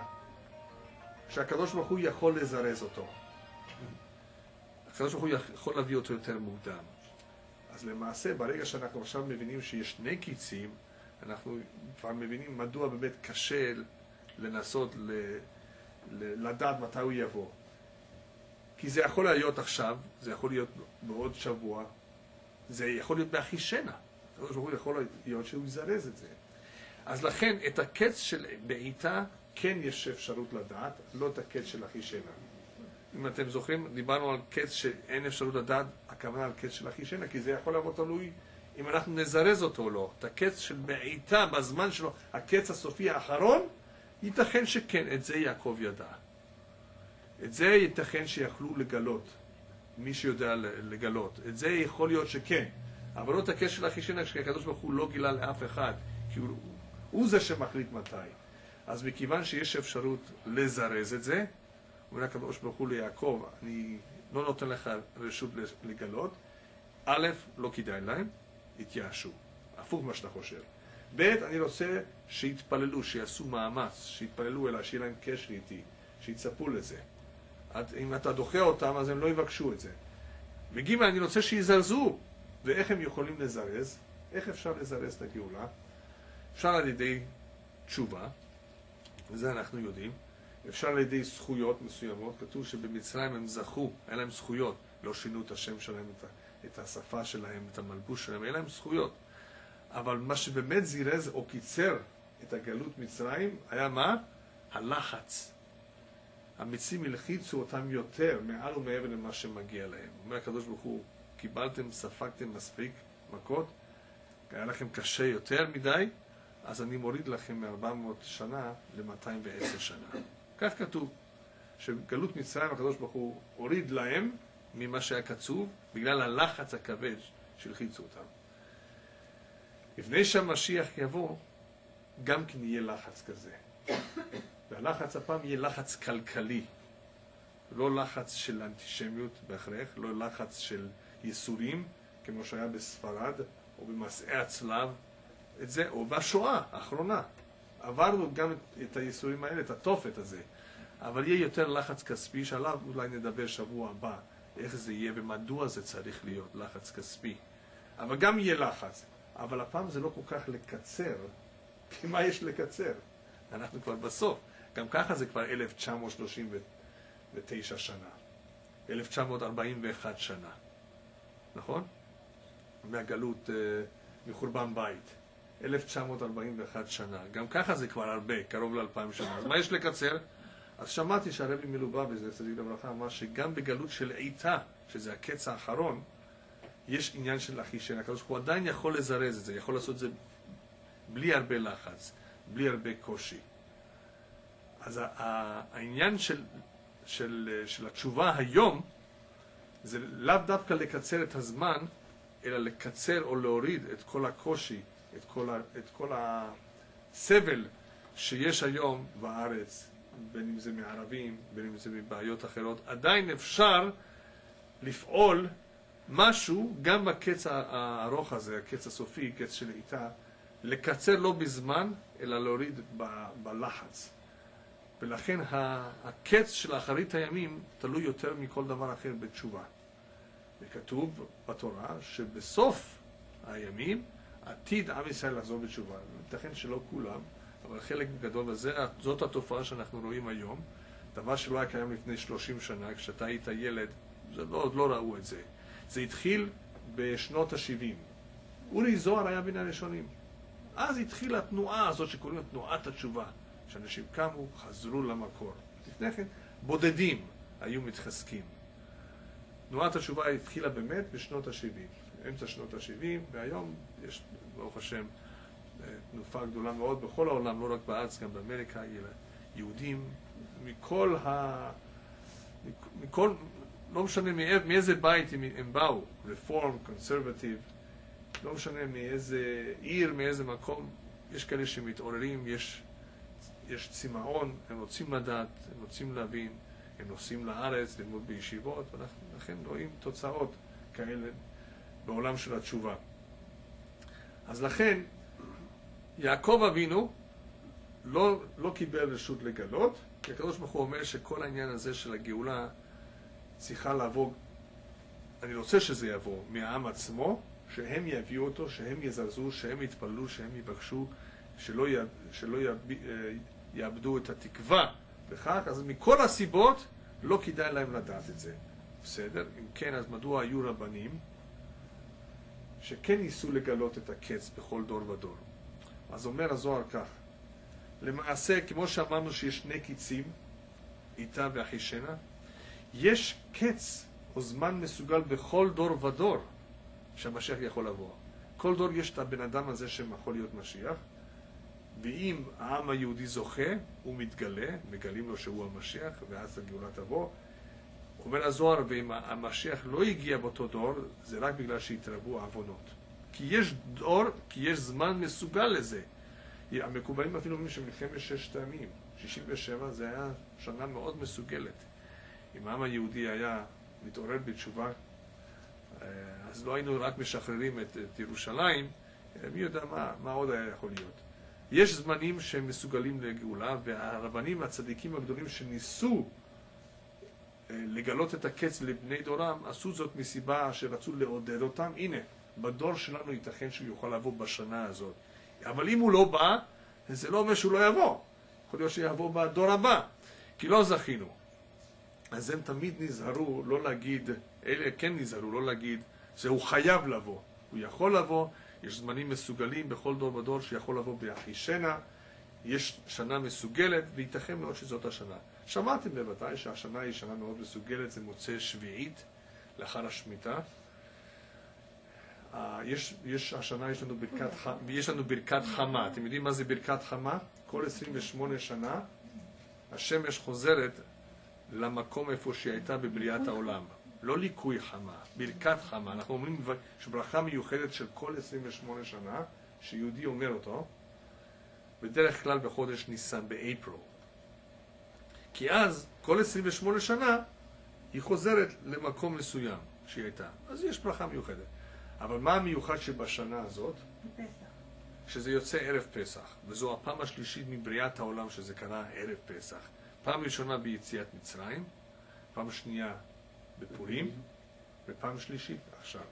שהקדוש ברוך הוא יכול לזרז אותו. הקדוש ברוך הוא יכול להביא אותו יותר מוקדם. אז למעשה, ברגע שאנחנו עכשיו מבינים שיש שני קיצים, אנחנו כבר מבינים מדוע באמת קשה לנסות לדעת מתי הוא יבוא. כי זה יכול להיות עכשיו, זה יכול להיות בעוד שבוע, זה יכול להיות באחישנה. הקדוש ברוך הוא יכול להיות שהוא יזרז את זה. אז לכן, את הקץ של בעיתה, כן יש אפשרות לדעת, לא את הקץ של אחישנה. אם אתם זוכרים, דיברנו על קץ שאין אפשרות לדעת, הכוונה על קץ של אחישנה, כי זה יכול לבוא תלוי אם אנחנו נזרז אותו או לא. את הקץ של בעיתה בזמן שלו, הקץ הסופי האחרון, ייתכן שכן, את זה יעקב ידע. את זה ייתכן שיכלו לגלות, מי שיודע לגלות. את זה יכול להיות שכן. אבל לא את הקץ של אחישנה, כשהקדוש ברוך הוא לא גילה לאף אחד, כי הוא זה שמחליט מתי. אז מכיוון שיש אפשרות לזרז את זה, אומר הקדוש ברוך הוא ליעקב, אני לא נותן לך רשות לגלות, א', לא כדאי להם, התייאשו, הפוך מה שאתה חושב. ב', אני רוצה שיתפללו, שיעשו מאמץ, שיתפללו אליי, שיהיה להם קשר איתי, שיצפו לזה. אם אתה דוחה אותם, אז הם לא יבקשו את זה. וג', אני רוצה שיזרזו. ואיך הם יכולים לזרז? איך אפשר לזרז את הגאולה? אפשר על ידי תשובה, וזה אנחנו יודעים. אפשר על ידי זכויות מסוימות. כתוב שבמצרים הם זכו, היה להם זכויות. לא שינו את השם שלהם, את השפה שלהם, את המלבוש שלהם, היה להם זכויות. אבל מה שבאמת זירז או קיצר את הגלות מצרים, היה מה? הלחץ. המצרים הלחיצו אותם יותר, מעל ומעבר למה שמגיע להם. אומר הקדוש ברוך הוא, קיבלתם, ספגתם מספיק מכות, היה לכם קשה יותר מדי, אז אני מוריד לכם מ-400 שנה ל-210 שנה. כך כתוב, שגלות מצרים הקדוש ברוך הוא הוריד להם ממה שהיה קצוב, בגלל הלחץ הכבד שהלחיצו אותם. לפני שהמשיח יבוא, גם כן יהיה לחץ כזה. והלחץ הפעם יהיה לחץ כלכלי. לא לחץ של אנטישמיות בהכרח, לא לחץ של ייסורים, כמו שהיה בספרד, או במסעי הצלב, את זה, או בשואה האחרונה. עברנו גם את הייסורים האלה, את התופת הזה. אבל יהיה יותר לחץ כספי, שעליו אולי נדבר שבוע הבא, איך זה יהיה ומדוע זה צריך להיות לחץ כספי. אבל גם יהיה לחץ. אבל הפעם זה לא כל כך לקצר, כי מה יש לקצר? אנחנו כבר בסוף. גם ככה זה כבר 1939 שנה. 1941 שנה. נכון? מהגלות, מחורבן בית. 1941 שנה. גם ככה זה כבר הרבה, קרוב ל-2000 שנה. אז מה יש לקצר? אז שמעתי שהרבי מלובביץ' צדיק לברכה אמר שגם בגלות של עיתה, שזה הקץ האחרון, יש עניין של אחישן. הקדוש ברוך הוא עדיין יכול לזרז את זה, יכול לעשות את זה בלי הרבה לחץ, בלי הרבה קושי. אז העניין של התשובה היום, זה לאו דווקא לקצר את הזמן, אלא לקצר או להוריד את כל הקושי, את כל הסבל שיש היום בארץ, בין אם זה מערבים, בין אם זה מבעיות אחרות. עדיין אפשר לפעול משהו, גם בקץ הארוך הזה, הקץ הסופי, קץ של עיתה, לקצר לא בזמן, אלא להוריד בלחץ. ולכן הקץ של אחרית הימים תלוי יותר מכל דבר אחר בתשובה. וכתוב בתורה שבסוף הימים עתיד עם ישראל לחזור בתשובה. ייתכן שלא כולם, אבל חלק גדול בזה, זאת התופעה שאנחנו רואים היום. דבר שלא היה קיים לפני 30 שנה, כשאתה היית ילד, עוד לא ראו את זה. זה התחיל בשנות ה-70. אורי זוהר היה בין הראשונים. אז התחילה התנועה הזאת שקוראים תנועת התשובה. שאנשים קמו, חזרו למקור. לפני כן, בודדים היו מתחזקים. תנועת התשובה התחילה באמת בשנות ה-70. אמצע שנות ה-70, והיום יש, ברוך השם, תנופה גדולה מאוד בכל העולם, לא רק בארץ, גם באמריקה, יהודים מכל, לא משנה מאיזה בית הם באו, רפורם, קונסרבטיב, לא משנה מאיזה עיר, מאיזה מקום, יש כאלה שמתעוררים, יש צמאון, הם רוצים לדעת, הם רוצים להבין, הם נוסעים לארץ, ללמוד בישיבות, ולכן רואים תוצאות כאלה בעולם של התשובה. אז לכן, יעקב אבינו לא קיבל רשות לגלות, כי הקדוש ברוך הוא אומר שכל העניין הזה של הגאולה צריכה לבוא, אני רוצה שזה יבוא מהעם עצמו, שהם יביאו אותו, שהם יזרזו, שהם יתפללו, שהם יבקשו, שלא יאבדו את התקווה בכך. אז מכל הסיבות לא כדאי להם לדעת את זה. בסדר? אם כן, אז מדוע היו רבנים שכן ניסו לגלות את הקץ בכל דור ודור? אז אומר הזוהר כך, למעשה, כמו שאמרנו שיש שני קיצים, עיתה ואחישנה, יש קץ או זמן מסוגל בכל דור ודור שהמשיח יכול לבוא. כל דור יש את הבן אדם הזה שיכול להיות משיח, ואם העם היהודי זוכה, הוא מתגלה, מגלים לו שהוא המשיח, ואז הגאולה תבוא. אומר הזוהר, ואם המשיח לא הגיע באותו דור, זה רק בגלל שהתרבו העוונות. כי יש דור, כי יש זמן מסוגל לזה. המקובלים אפילו אומרים שמלחמת 6 הימים, 67, זה היה שנה מאוד מסוגלת. אם העם היהודי היה מתעורר בתשובה, אז לא היינו רק משחררים את ירושלים, מי יודע מה עוד היה יכול להיות. יש זמנים שהם מסוגלים לגאולה, והרבנים הצדיקים הגדולים שניסו לגלות את הקץ לבני דורם, עשו זאת מסיבה שרצו לעודד אותם. הנה, בדור שלנו ייתכן שהוא יוכל לבוא בשנה הזאת. אבל אם הוא לא בא, זה לא אומר שהוא לא יבוא. יכול להיות שיבוא בדור הבא, כי לא זכינו. אז הם תמיד נזהרו לא להגיד, אלה כן נזהרו לא להגיד, שהוא חייב לבוא. הוא יכול לבוא, יש זמנים מסוגלים בכל דור ודור שיכול לבוא באחישנה, יש שנה מסוגלת, וייתכן מאוד שזאת השנה. שמעתם בוודאי שהשנה היא שנה מאוד מסוגלת, זה מוצא שביעית לאחר השמיטה. השנה יש לנו ברכת חמה. אתם יודעים מה זה ברכת חמה? כל 28 שנה השמש חוזרת למקום איפה שהיא הייתה בבריאת העולם. לא ליקוי חמה, ברכת חמה. אנחנו אומרים שברכה מיוחדת של כל 28 שנה, שיהודי אומר אותו, בדרך כלל בחודש ניסן, באפריל. כי אז, כל 28 שנה, היא חוזרת למקום מסוים שהיא הייתה. אז יש ברכה מיוחדת. אבל מה המיוחד שבשנה הזאת? פסח. שזה יוצא ערב פסח. וזו הפעם השלישית מבריאת העולם שזה קרה ערב פסח. פעם ראשונה ביציאת מצרים, פעם שנייה בפורים, ופעם שלישית עכשיו.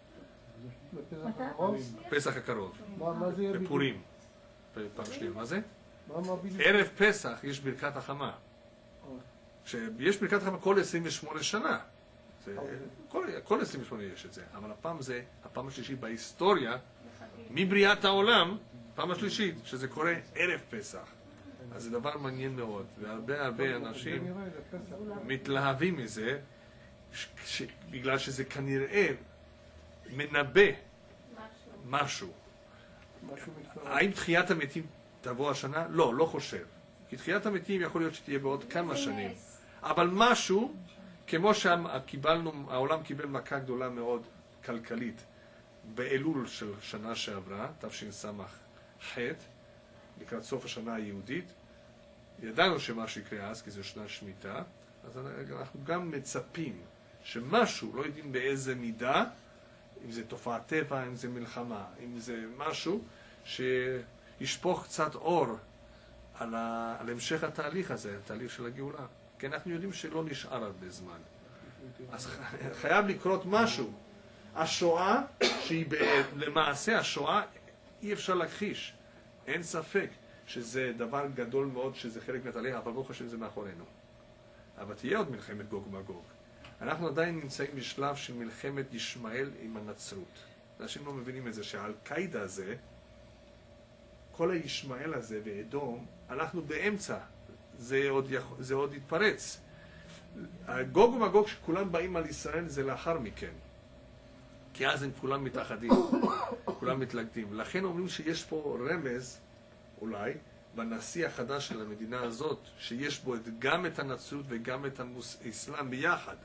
פסח הקרוב. בפורים. פעם שנייה. מה זה? ערב פסח יש ברכת החמה. יש ברכת החמה כל 28 שנה. כל 28 יש את זה. אבל הפעם זה, הפעם השלישית בהיסטוריה, מבריאת העולם, פעם השלישית, שזה קורה ערב פסח. אז זה דבר מעניין מאוד. והרבה אנשים מתלהבים מזה, בגלל שזה כנראה מנבא משהו. האם תחיית המתים תבוא השנה? לא, לא חושב. כי תחיית המתים יכול להיות שתהיה בעוד כמה שנים. אבל משהו, כמו שהעולם קיבל מכה גדולה מאוד כלכלית באלול של שנה שעברה, תשס"ח, לקראת סוף השנה היהודית, ידענו שמה שיקרה אז, כי זו שנת שמיטה, אז אנחנו גם מצפים שמשהו, לא יודעים באיזה מידה, אם זה תופעת טבע, אם זה מלחמה, אם זה משהו שישפוך קצת אור על המשך התהליך הזה, התהליך של הגאולה. כי אנחנו יודעים שלא נשאר הרבה זמן. אז חייב לקרות משהו. השואה, שהיא למעשה השואה, אי אפשר להכחיש. אין ספק שזה דבר גדול מאוד, שזה חלק מהתהליך, אבל ברוך השם זה מאחורינו. אבל תהיה עוד מלחמת גוג ומגוג. אנחנו עדיין נמצאים בשלב של מלחמת ישמעאל עם הנצרות. אנשים לא מבינים את זה, שהאל-קאידה הזה, כל הישמעאל הזה באדום, אנחנו באמצע. זה עוד יתפרץ. גוג ומגוג שכולם באים על ישראל זה לאחר מכן. כי אז הם כולם מתאחדים, כולם מתלכדים. לכן אומרים שיש פה רמז, אולי, בנשיא החדש של המדינה הזאת, שיש בו גם את הנצרות וגם את האסלאם ביחד.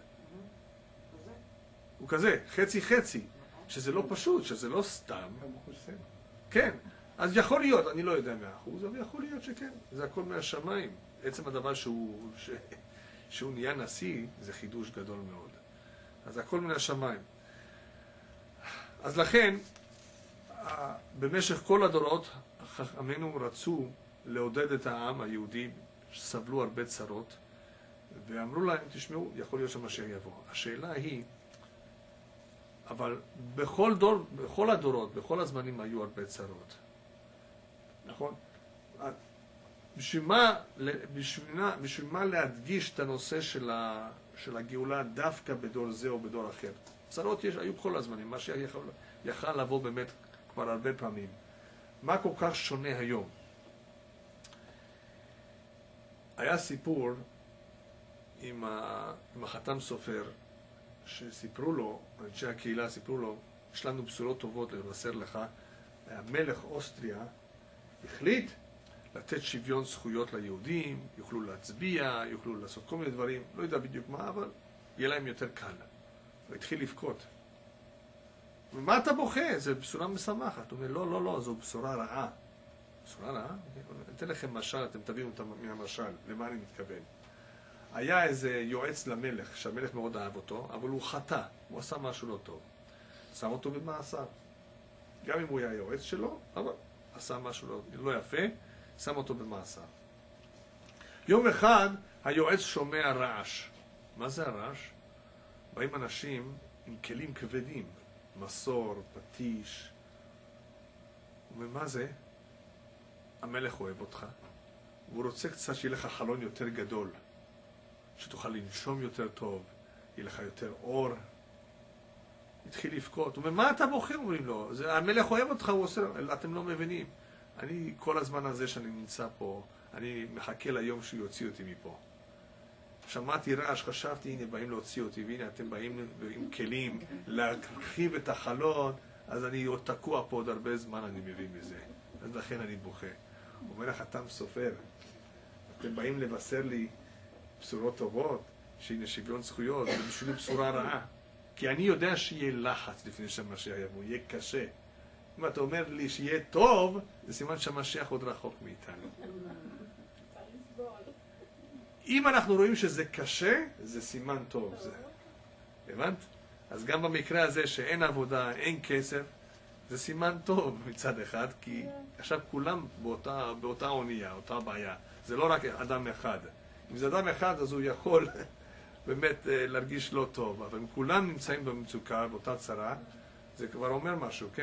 הוא כזה, חצי חצי, שזה לא פשוט, שזה לא סתם. כן, אז יכול להיות, אני לא יודע 100%, אבל יכול להיות שכן, זה הכל מהשמיים. עצם הדבר שהוא נהיה נשיא, זה חידוש גדול מאוד. אז הכל מן השמיים. אז לכן, במשך כל הדורות, חכמינו רצו לעודד את העם היהודי, שסבלו הרבה צרות, ואמרו להם, תשמעו, יכול להיות שהמשיח יבוא. השאלה היא, אבל בכל הדורות, בכל הזמנים היו הרבה צרות. נכון? בשביל מה להדגיש את הנושא של הגאולה דווקא בדור זה או בדור אחר? צרות היו בכל הזמנים, מה שיכל לבוא באמת כבר הרבה פעמים. מה כל כך שונה היום? היה סיפור עם החתם סופר, שסיפרו לו, אנשי הקהילה סיפרו לו, יש לנו בשורות טובות לבשר לך, המלך אוסטריה החליט לתת שוויון זכויות ליהודים, יוכלו להצביע, יוכלו לעשות כל מיני דברים, לא יודע בדיוק מה, אבל יהיה להם יותר קל. הוא התחיל לבכות. ומה אתה בוכה? זו בשורה משמחת. הוא אומר, לא, לא, לא, זו בשורה רעה. בשורה רעה? אני אתן לכם משל, אתם תבינו מהמשל, למה אני מתכוון. היה איזה יועץ למלך, שהמלך מאוד אהב אותו, אבל הוא חטא, הוא עשה משהו לא טוב. שם אותו במאסר. גם אם הוא היה יועץ שלו, אבל עשה משהו לא יפה, שם אותו במאסר. יום אחד היועץ שומע רעש. מה זה הרעש? באים אנשים עם כלים כבדים, מסור, פטיש. ומה זה? המלך אוהב אותך. הוא רוצה קצת שיהיה לך חלון יותר גדול, שתוכל לנשום יותר טוב, יהיה לך יותר אור. התחיל לבכות. הוא אומר, מה אתה בוחר? אומרים לו, המלך אוהב אותך, הוא עושה, אתם לא מבינים. אני, כל הזמן הזה שאני נמצא פה, אני מחכה ליום שהוא יוציא אותי מפה. שמעתי רעש, חשבתי, הנה באים להוציא אותי, והנה אתם באים עם כלים להרחיב את החלון, אז אני עוד תקוע פה עוד הרבה זמן, אני מבין בזה. אז לכן אני בוכה. הוא אומר לך, אתם סופר, אתם באים לבשר לי בשורות טובות, שהנה שוויון זכויות, זה בשבילי בשורה רעה. כי אני יודע שיהיה לחץ לפני שהמשיח יבוא, יהיה קשה. אם אתה אומר לי שיהיה טוב, זה סימן שהמשיח עוד רחוק מאיתנו. אם אנחנו רואים שזה קשה, זה סימן טוב. זה. הבנת? אז גם במקרה הזה שאין עבודה, אין כסף, זה סימן טוב מצד אחד, כי עכשיו כולם באותה אונייה, אותה בעיה. זה לא רק אדם אחד. אם זה אדם אחד, אז הוא יכול באמת להרגיש לא טוב. אבל אם כולם נמצאים במצוקה, באותה צרה, זה כבר אומר משהו, כן.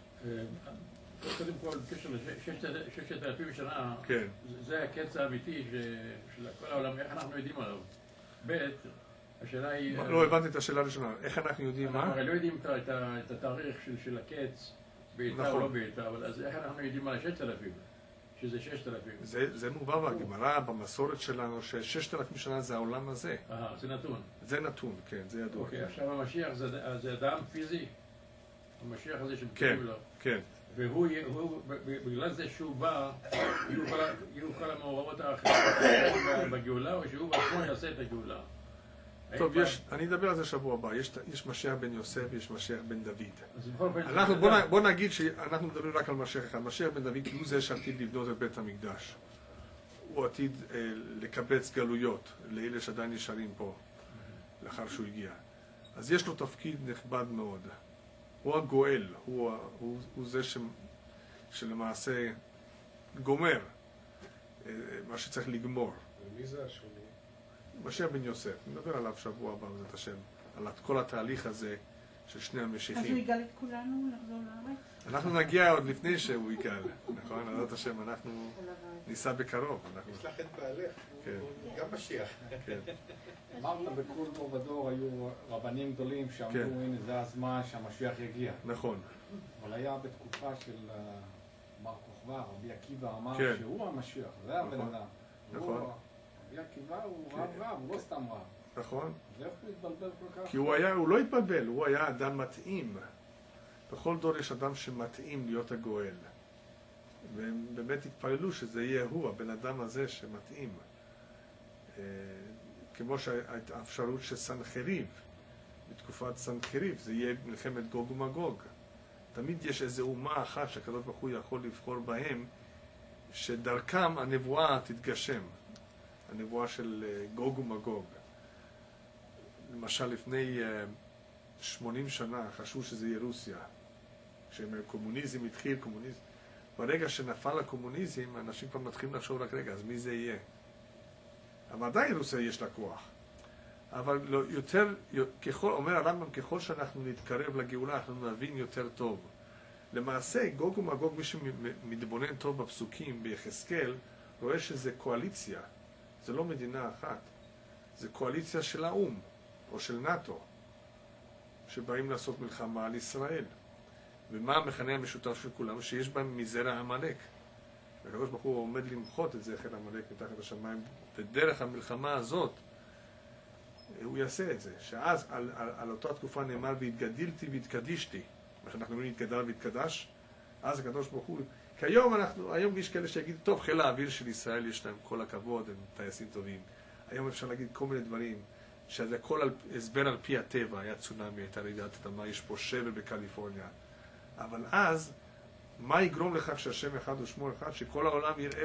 קודם כל, בקשר ל6,000 שנה, כן. זה הקץ האמיתי של כל העולם, איך אנחנו יודעים עליו. ב' השאלה היא... לא הבנתי את השאלה הראשונה, איך אנחנו יודעים מה? אנחנו הרי לא יודעים את התאריך של הקץ, בעיטה או לא בעיטה, אבל אז איך אנחנו יודעים על 6,000? שזה 6,000. זה מובא בגמרא, במסורת שלנו, ש6,000 שנה זה העולם הזה. זה נתון. זה נתון, כן, זה ידוע. אוקיי, עכשיו המשיח זה אדם פיזי? המשיח הזה שמתקרב לו. כן. והוא, בגלל זה שהוא בא, יהיו כל המעורבות האחרות בגאולה, או שהוא בעצמו יעשה את הגאולה? טוב, אני אדבר על זה שבוע הבא. יש משיח בן יוסף ויש משיח בן דוד. בוא נגיד שאנחנו מדברים רק על משיח אחד. משיח בן דוד כי הוא זה שעתיד לבנות את בית המקדש. הוא עתיד לקבץ גלויות לאלה שעדיין נשארים פה לאחר שהוא הגיע. אז יש לו תפקיד נכבד מאוד. הוא הגואל, הוא זה שלמעשה גומר מה שצריך לגמור. ומי זה השני? משיח בן יוסף, נדבר עליו שבוע הבא, בעזרת השם, על כל התהליך הזה של שני המשיחים. אז הוא יגאל את כולנו לחזור לארץ? אנחנו נגיע עוד לפני שהוא יגאל, נכון? בעזרת השם, אנחנו ניסע בקרוב. יש לך את בעלך, הוא גם משיח. אמרת בכל דור ודור היו רבנים גדולים שאמרו, הנה זה הזמן שהמשיח יגיע. נכון. אבל היה בתקופה של בר כוכבא, רבי עקיבא אמר שהוא המשיח, זה הבן אדם. נכון. רבי עקיבא הוא רב, הוא לא סתם רב. נכון. ואיך הוא התבלבל כל כך? כי הוא לא התבלבל, הוא היה אדם מתאים. בכל דור יש אדם שמתאים להיות הגואל. והם באמת התפללו שזה יהיה הוא, הבן אדם הזה שמתאים. כמו שהאפשרות של סנחריב, בתקופת סנחריב, זה יהיה מלחמת גוג ומגוג. תמיד יש איזו אומה אחת שהקדוש ברוך הוא יכול לבחור בהם, שדרכם הנבואה תתגשם. הנבואה של גוג ומגוג. למשל, לפני 80 שנה חשבו שזה יהיה רוסיה. כשקומוניזם התחיל, ברגע שנפל הקומוניזם, אנשים כבר מתחילים לחשוב רק רגע, אז מי זה יהיה? אבל עדיין רוסיה יש לה כוח. אבל יותר, אומר הרמב"ם, ככל שאנחנו נתקרב לגאולה, אנחנו נבין יותר טוב. למעשה, גוג ומגוג, מי שמתבונן טוב בפסוקים, ביחזקאל, רואה שזה קואליציה. זה לא מדינה אחת. זה קואליציה של האום, או של נאטו, שבאים לעשות מלחמה על ישראל. ומה המכנה המשותף של כולם? שיש בהם מזרע עמלק. והקדוש ברוך הוא עומד למחות את זכר עמלק מתחת השמיים, ודרך המלחמה הזאת הוא יעשה את זה. שאז על אותה תקופה נאמר והתגדלתי והתקדישתי. אנחנו אומרים התגדל והתקדש, אז הקדוש ברוך הוא, כי היום יש כאלה שיגידו, טוב, חיל האוויר של ישראל יש להם כל הכבוד, הם טייסים טובים. היום אפשר להגיד כל מיני דברים, שזה הכל הסבר על פי הטבע, היה צונאמי, הייתה רעידת אדמה, יש פה שבר בקליפורניה. אבל אז, מה יגרום לכך שהשם אחד ושמו אחד, שכל העולם יראה,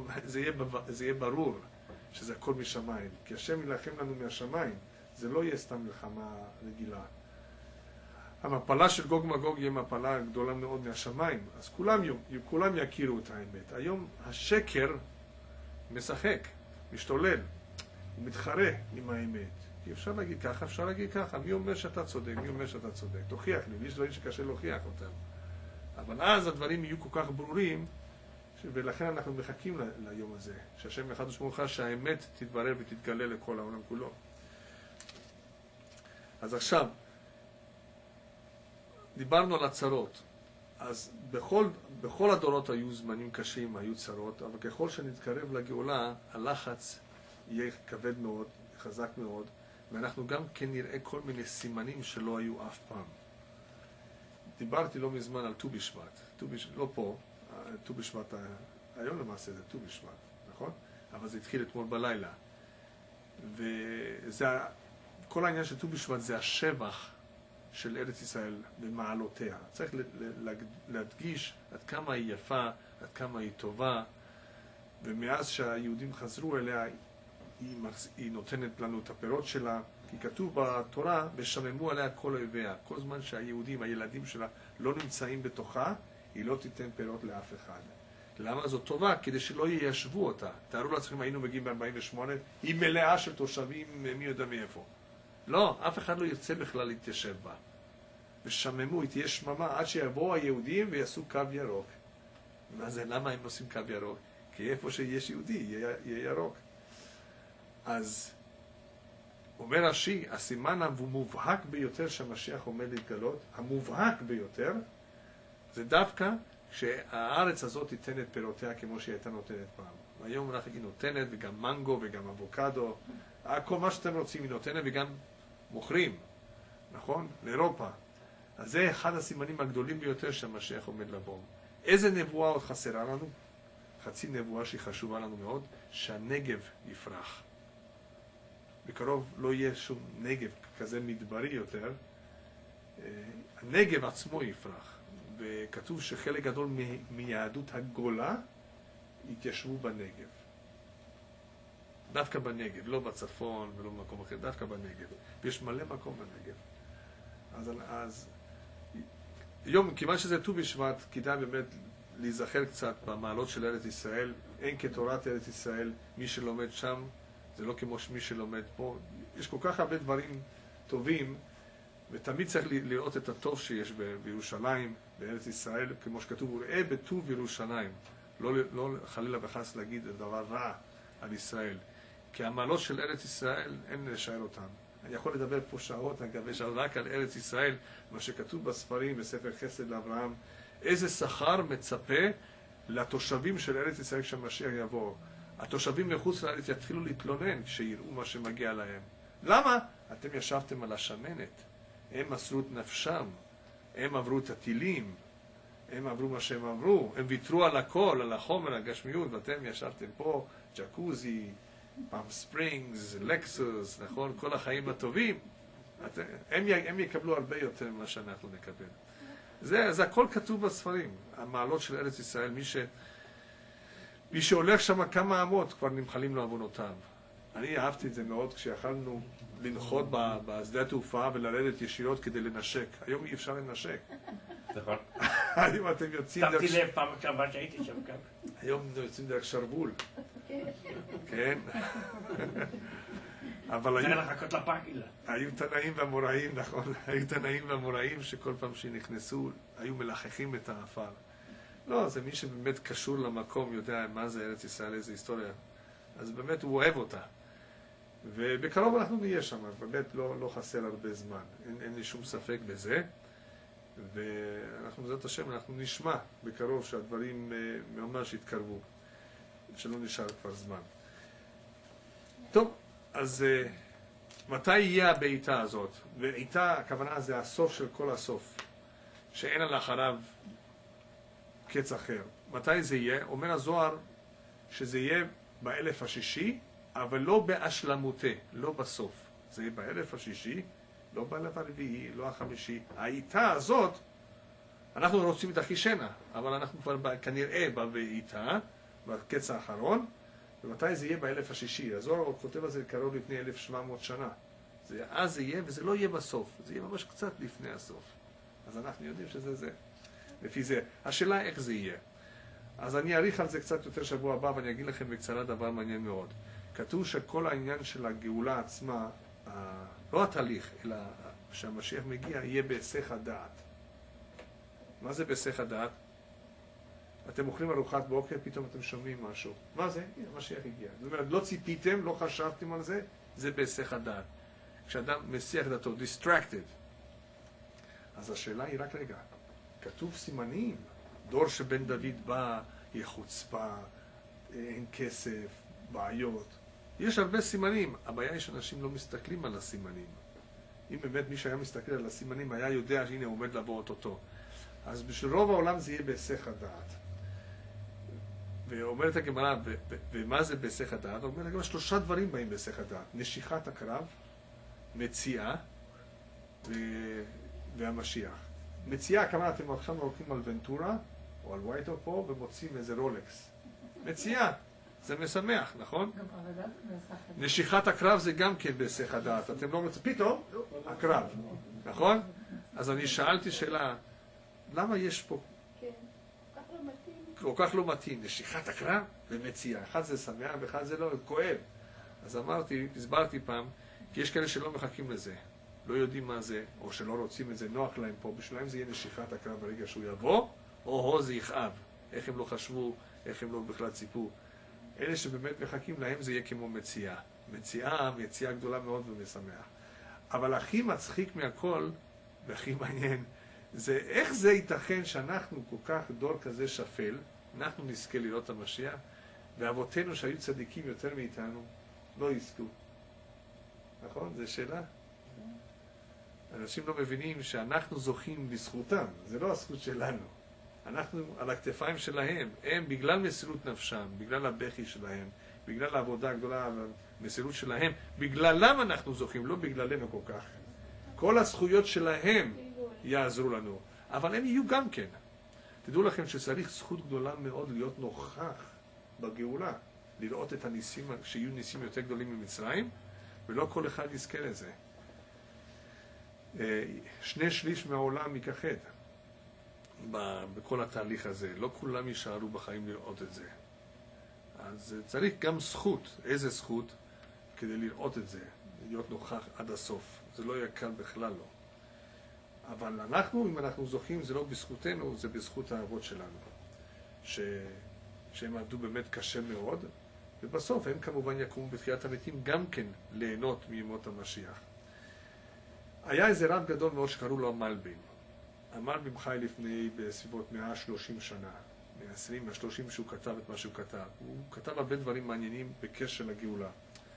זה יהיה ברור שזה הכל משמיים. כי השם ילחם לנו מהשמיים, זה לא יהיה סתם מלחמה רגילה. המפלה של גוג ומגוג יהיה מפלה גדולה מאוד מהשמיים, אז כולם יכירו את האמת. היום השקר משחק, משתולל, הוא מתחרה עם האמת. כי אפשר להגיד ככה, אפשר להגיד ככה. מי אומר שאתה צודק? מי אומר שאתה צודק? תוכיח לי, יש דברים שקשה להוכיח אותם. אבל אז הדברים יהיו כל כך ברורים, ולכן אנחנו מחכים ליום הזה, שהשם אחד ושמו אחד, שהאמת תתברר ותתגלה לכל העולם כולו. אז עכשיו, דיברנו על הצרות. אז בכל הדורות היו זמנים קשים, היו צרות, אבל ככל שנתקרב לגאולה, הלחץ יהיה כבד מאוד, חזק מאוד, ואנחנו גם כן נראה כל מיני סימנים שלא היו אף פעם. דיברתי לא מזמן על ט"ו בשבט, לא פה, ט"ו בשבט, היום למעשה זה ט"ו בשבט, נכון? אבל זה התחיל אתמול בלילה. כל העניין של ט"ו בשבט זה השבח של ארץ ישראל במעלותיה. צריך להדגיש עד כמה היא יפה, עד כמה היא טובה, ומאז שהיהודים חזרו אליה, היא נותנת לנו את הפירות שלה, כי כתוב בתורה, ושממו עליה כל אויביה. כל זמן שהיהודים, הילדים שלה, לא נמצאים בתוכה, היא לא תיתן פירות לאף אחד. למה זאת טובה? כדי שלא יישבו אותה. תארו לעצמכם, היינו מגיעים ב-48, היא מלאה של תושבים, מי יודע מאיפה. לא, אף אחד לא ירצה בכלל להתיישב בה. ושממו, היא תהיה שממה עד שיבואו היהודים ויעשו קו ירוק. מה זה? למה הם עושים קו ירוק? כי איפה שיש יהודי, יהיה ירוק. אז אומר רש"י, הסימן המובהק ביותר שהמשיח עומד להתגלות, המובהק ביותר, זה דווקא שהארץ הזאת תיתן את פירותיה כמו שהיא הייתה נותנת פעם. והיום אנחנו היא נותנת, וגם מנגו וגם אבוקדו, כל מה שאתם רוצים היא נותנת, וגם מוכרים, נכון? לאירופה. אז זה אחד הסימנים הגדולים ביותר שהמשיח עומד לבוא. איזה נבואה עוד חסרה לנו? חצי נבואה שהיא חשובה לנו מאוד, שהנגב יפרח. בקרוב לא יהיה שום נגב כזה מדברי יותר, הנגב עצמו יפרח. וכתוב שחלק גדול מיהדות הגולה התיישבו בנגב. דווקא בנגב, לא בצפון ולא במקום אחר, דווקא בנגב. ויש מלא מקום בנגב. אז היום, כיוון שזה ט"ו בשבט, כדאי באמת להיזכר קצת במעלות של ארץ ישראל. אין כתורת ארץ ישראל, מי שלומד שם, זה לא כמו מי שלומד פה. יש כל כך הרבה דברים טובים, ותמיד צריך לראות את הטוב שיש בירושלים, בארץ ישראל, כמו שכתוב, ראה בטוב ירושלים. לא חלילה וחס להגיד דבר רע על ישראל. כי המעלות של ארץ ישראל, אין לשער אותם. אני יכול לדבר פה שעות, אגב, רק על ארץ ישראל, מה שכתוב בספרים, בספר חסד לאברהם, איזה שכר מצפה לתושבים של ארץ ישראל כשהמשיח יבוא. התושבים מחוץ לארץ יתחילו להתלונן כשיראו מה שמגיע להם. למה? אתם ישבתם על השמנת. הם מסרו את נפשם. הם עברו את הטילים. הם עברו מה שהם עברו. הם ויתרו על הכל, על החומר, הגשמיות, ואתם ישבתם פה, ג'קוזי, פאם ספרינגס, לקסוס, נכון? כל החיים הטובים. הם יקבלו הרבה יותר ממה שאנחנו נקבל. זה הכל כתוב בספרים. המעלות של ארץ ישראל, מי שהולך שם כמה אמות כבר נמחלים לו עוונותיו. אני אהבתי את זה מאוד כשיכלנו לנחות בשדה התעופה ולרדת ישירות כדי לנשק. היום אי אפשר לנשק. נכון. היום אתם יוצאים דרך... שמתי לב פעם שעברה שהייתי שם כאן. היום יוצאים דרך שרבול. כן. אבל צריך לחכות לפרקילה. היו תנאים והמוראים, נכון. היו תנאים והמוראים שכל פעם שנכנסו היו מלחכים את האפר. לא, זה מי שבאמת קשור למקום, יודע מה זה ארץ ישראל, איזה היסטוריה. אז באמת הוא אוהב אותה. ובקרוב אנחנו נהיה שם, באמת לא חסר הרבה זמן. אין לי שום ספק בזה. ואנחנו, בעזרת השם, אנחנו נשמע בקרוב שהדברים ממש יתקרבו. שלא נשאר כבר זמן. טוב, אז מתי יהיה הבעיטה הזאת? בעיטה, הכוונה זה הסוף של כל הסוף. שאין על אחריו קץ אחר. מתי זה יהיה? אומר הזוהר שזה יהיה באלף השישי, אבל לא בהשלמותה, לא בסוף. זה יהיה באלף השישי, לא באלף הרביעי, לא החמישי. העיטה הזאת, אנחנו רוצים את החישנה, אבל אנחנו כבר כנראה בבעיטה, בקץ האחרון, ומתי זה יהיה באלף השישי? הזוהר כותב על זה קרוב לפני 1700 שנה. אז זה יהיה, וזה לא יהיה בסוף, זה יהיה ממש קצת לפני הסוף. אז אנחנו יודעים שזה זה. לפי זה. השאלה איך זה יהיה. אז אני אעריך על זה קצת יותר שבוע הבא, ואני אגיד לכם בקצרה דבר מעניין מאוד. כתוב שכל העניין של הגאולה עצמה, לא התהליך, אלא שהמשיח מגיע, יהיה בהיסח הדעת. מה זה בהיסח הדעת? אתם אוכלים ארוחת בוקר, פתאום אתם שומעים משהו. מה זה? הנה, המשיח הגיע. זאת אומרת, לא ציפיתם, לא חשבתם על זה, זה בהיסח הדעת. כשאדם מסיח דעתו, distracted. אז השאלה היא רק רגע. כתוב סימנים. דור שבן דוד בא, יהיה חוצפה, אין כסף, בעיות. יש הרבה סימנים. הבעיה היא שאנשים לא מסתכלים על הסימנים. אם באמת מי שהיה מסתכל על הסימנים היה יודע שהנה עומד לבוא אותו. אז בשביל רוב העולם זה יהיה בהיסח הדעת. ואומרת הגמרא, ומה זה בהיסח הדעת? אומרת הגמרא, 3 דברים באים בהיסח הדעת. נשיכת הקרב, מציאה והמשיח. מציאה, כמה אתם עכשיו הולכים על ונטורה או על ווייטו פה ומוצאים איזה רולקס. מציאה, זה משמח, נכון? נשיכת הקרב זה גם כן בהיסח הדעת. אתם לא רוצים, פתאום הקרב, נכון? אז אני שאלתי שאלה, למה יש פה כל כך לא מתאים, נשיכת הקרב ומציאה? אחד זה שמח ואחד זה לא, כואב. אז הסברתי פעם, כי יש כאלה שלא מחכים לזה, לא יודעים מה זה, או שלא רוצים את זה, נוח להם פה, בשבילם זה יהיה נשיכת הקרב ברגע שהוא יבוא, או זה יכאב. איך הם לא חשבו, איך הם לא בכלל ציפו. אלה שבאמת מחכים להם זה יהיה כמו מציאה. מציאה גדולה מאוד ומשמח. אבל הכי מצחיק מהכל, והכי מעניין, זה איך זה ייתכן שאנחנו כל כך דור כזה שפל, אנחנו נזכה לראות את המשיח, ואבותינו שהיו צדיקים יותר מאיתנו, לא יזכו. נכון? זו שאלה? אנשים לא מבינים שאנחנו זוכים בזכותם, זה לא הזכות שלנו. אנחנו על הכתפיים שלהם, הם בגלל מסירות נפשם, בגלל הבכי שלהם, בגלל העבודה הגדולה והמסירות שלהם, בגללם אנחנו זוכים, לא בגללנו כל כך. כל הזכויות שלהם יעזרו לנו, אבל הם יהיו גם כן. תדעו לכם שצריך זכות גדולה מאוד להיות נוכח בגאולה, לראות את הניסים, שיהיו ניסים יותר גדולים ממצרים, ולא כל אחד יזכה לזה. 2/3 מהעולם יכחד בכל התהליך הזה, לא כולם יישארו בחיים לראות את זה. אז צריך גם זכות, איזה זכות, כדי לראות את זה, להיות נוכח עד הסוף. זה לא יהיה קל בכלל לא. אבל אנחנו, אם אנחנו זוכים, זה לא בזכותנו, זה בזכות האבות שלנו. שהם עבדו באמת קשה מאוד, ובסוף הם כמובן יקומו בתחיית המתים גם כן ליהנות מימות המשיח. היה איזה רב גדול מאוד שקראו לו המלבים. המלבים חי לפני בסביבות 130 שנה, 120, 130 שהוא כתב את מה שהוא כתב. הוא כתב הרבה דברים מעניינים בקשר לגאולה.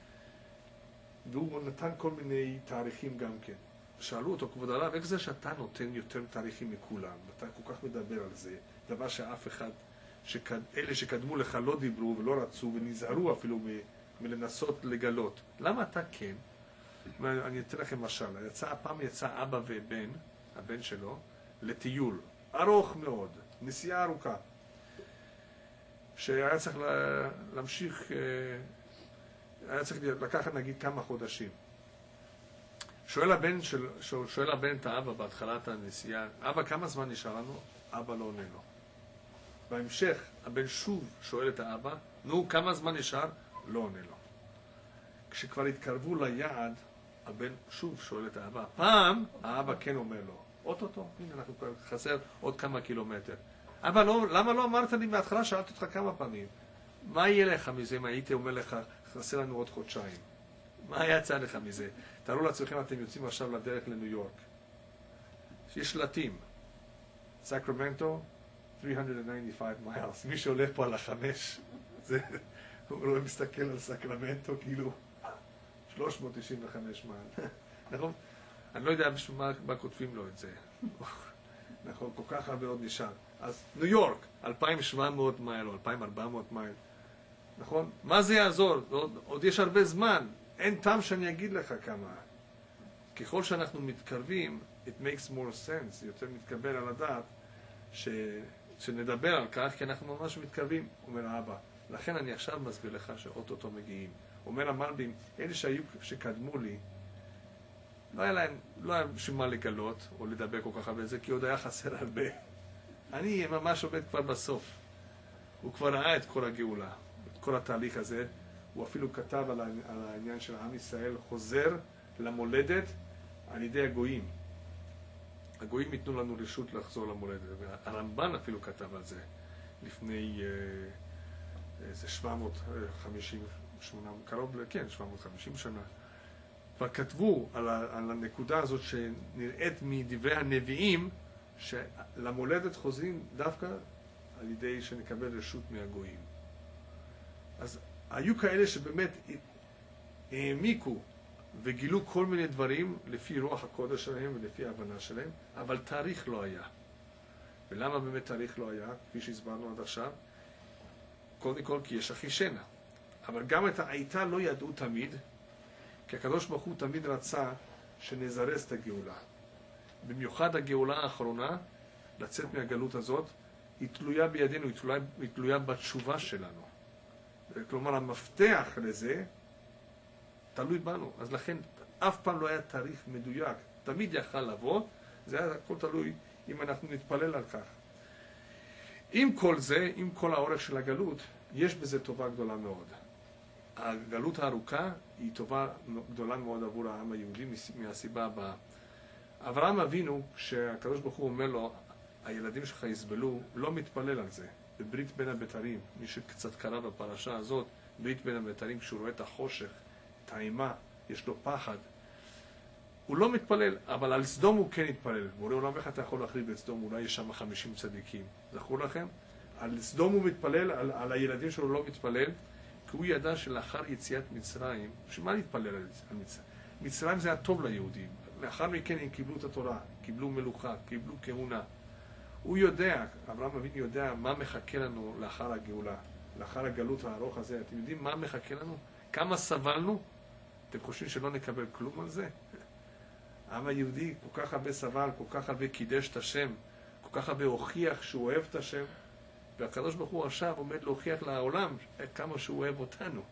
והוא נתן כל מיני תאריכים גם כן. שאלו אותו, כבוד הרב, איך זה שאתה נותן יותר תאריכים מכולם? ואתה כל כך מדבר על זה, דבר שאף אחד, אלה שקדמו לך לא דיברו ולא רצו ונזהרו אפילו מלנסות לגלות. למה אתה כן? אני אתן לכם משל. הפעם יצא אבא ובן, הבן שלו, לטיול. ארוך מאוד, נסיעה ארוכה. שהיה צריך להמשיך, היה צריך לקחת נגיד כמה חודשים. שואל הבן את האבא בהתחלת הנסיעה, אבא כמה זמן נשאר לנו? אבא לא עונה לו. בהמשך הבן שוב שואל את האבא, נו כמה זמן נשאר? לא עונה לו. כשכבר התקרבו ליעד, הבן שוב שואל את האבא. פעם האבא כן אומר לו, אוטוטו, הנה אנחנו כבר חסר עוד כמה קילומטר. אבא, למה לא אמרת לי מההתחלה? שאלתי אותך כמה פעמים. מה יהיה לך מזה אם הייתי אומר לך, חסר לנו עוד חודשיים? מה יצא לך מזה? תראו לעצמכם, אתם יוצאים עכשיו לדרך לניו יורק. יש שלטים. סקרמנטו, 395 מיילס. מי שהולך פה על 5, הוא לא מסתכל על סקרמנטו כאילו 395 מייל. נכון? אני לא יודע בשביל מה כותבים לו את זה. נכון, כל כך הרבה עוד נשאר. אז ניו יורק, 2,700 מייל או 2,400 מייל. נכון? מה זה יעזור? עוד יש הרבה זמן. אין טעם שאני אגיד לך כמה. ככל שאנחנו מתקרבים, it makes more sense, יותר מתקבל על הדעת, שנדבר על כך, כי אנחנו ממש מתקרבים, אומר האבא. לכן אני עכשיו מסביר לך שאוטוטו מגיעים. אומר המלבים, אלה שקדמו לי, לא היה בשביל מה לגלות, או לדבר כל כך הרבה זה, כי עוד היה חסר הרבה. אני ממש עובד כבר בסוף. הוא כבר ראה את כל הגאולה, את כל התהליך הזה. הוא אפילו כתב על העניין של עם ישראל, חוזר למולדת על ידי הגויים. הגויים ייתנו לנו רשות לחזור למולדת. והרמב"ן אפילו כתב על זה לפני איזה 750, קרוב, כן, 750 שנה. כבר כתבו על הנקודה הזאת שנראית מדברי הנביאים, שלמולדת חוזרים דווקא על ידי שנקבל רשות מהגויים. אז היו כאלה שבאמת העמיקו וגילו כל מיני דברים לפי רוח הקודש שלהם ולפי ההבנה שלהם, אבל תאריך לא היה. ולמה באמת תאריך לא היה, כפי שהסברנו עד עכשיו? קודם כל כי יש אחישנה. אבל גם את העיתה לא ידעו תמיד, כי הקדוש ברוך הוא תמיד רצה שנזרז את הגאולה. במיוחד הגאולה האחרונה, לצאת מהגלות הזאת, היא תלויה בידינו, היא תלויה בתשובה שלנו. כלומר, המפתח לזה תלוי בנו. אז לכן, אף פעם לא היה תאריך מדויק. תמיד יכל לבוא, זה היה הכל תלוי אם אנחנו נתפלל על כך. עם כל זה, עם כל האורך של הגלות, יש בזה טובה גדולה מאוד. הגלות הארוכה היא טובה גדולה מאוד עבור העם היהודי מהסיבה הבאה. אברהם אבינו, כשהקדוש ברוך הוא אומר לו, הילדים שלך יסבלו, לא מתפלל על זה. בברית בין הבתרים, מי שקצת קרא בפרשה הזאת, ברית בין הבתרים, כשהוא רואה את החושך, את האימה, יש לו פחד. הוא לא מתפלל, אבל על סדום הוא כן התפלל. בורא עולם, איך אתה יכול להחריב את סדום? אולי יש שם 50 צדיקים. זכור לכם? על סדום הוא מתפלל, על הילדים שלו לא מתפלל, כי הוא ידע שלאחר יציאת מצרים, שמה להתפלל על מצרים? מצרים זה הטוב ליהודים. לאחר מכן הם קיבלו את התורה, קיבלו מלוכה, קיבלו כהונה. הוא יודע, אברהם אבינו יודע מה מחכה לנו לאחר הגאולה, לאחר הגלות הארוך הזה. אתם יודעים מה מחכה לנו? כמה סבלנו? אתם חושבים שלא נקבל כלום על זה? העם היהודי כל כך הרבה סבל, כל כך הרבה קידש את השם, כל כך הרבה הוכיח שהוא אוהב את השם, והקדוש ברוך הוא עכשיו עומד להוכיח לעולם כמה שהוא אוהב אותנו.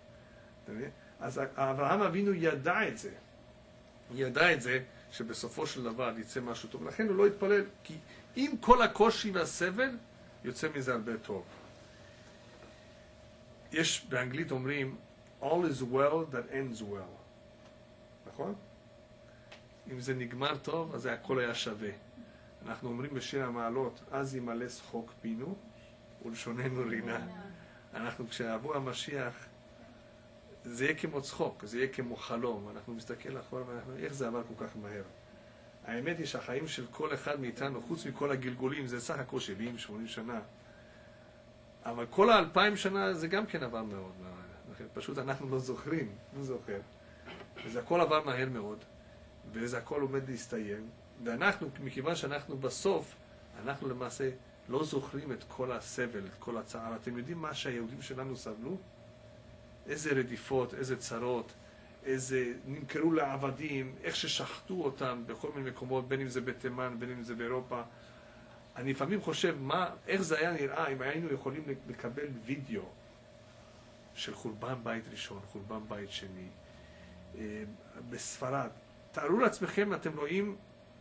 אז אברהם אבינו ידע את זה. ידע את זה שבסופו של דבר יצא משהו טוב. לכן הוא לא התפלל, כי עם כל הקושי והסבל יוצא מזה הרבה טוב. יש באנגלית אומרים all is well that ends well. נכון? אם זה נגמר טוב, אז הכל היה שווה. אנחנו אומרים בשיר המעלות, אז ימלא שחוק פינו ולשוננו רינה. אנחנו כשעבור המשיח, זה יהיה כמו צחוק, זה יהיה כמו חלום. אנחנו מסתכל אחורה ואנחנו, איך זה עבר כל כך מהר? האמת היא שהחיים של כל אחד מאיתנו, חוץ מכל הגלגולים, זה סך הכל 70-80 שנה. אבל כל 2000 שנה זה גם כן עבר מאוד. פשוט אנחנו לא זוכרים, לא זוכר. וזה הכל עבר מהר מאוד, וזה הכל עומד להסתיים. ואנחנו, מכיוון שאנחנו בסוף, אנחנו למעשה לא זוכרים את כל הסבל, את כל הצער. אתם יודעים מה שהיהודים שלנו סבלו? איזה רדיפות, איזה צרות, איזה נמכרו לעבדים, איך ששחטו אותם בכל מיני מקומות, בין אם זה בתימן, בין אם זה באירופה. אני לפעמים חושב, איך זה היה נראה אם היינו יכולים לקבל וידאו של חורבן בית ראשון, חורבן בית שני, בספרד. תארו לעצמכם, אתם רואים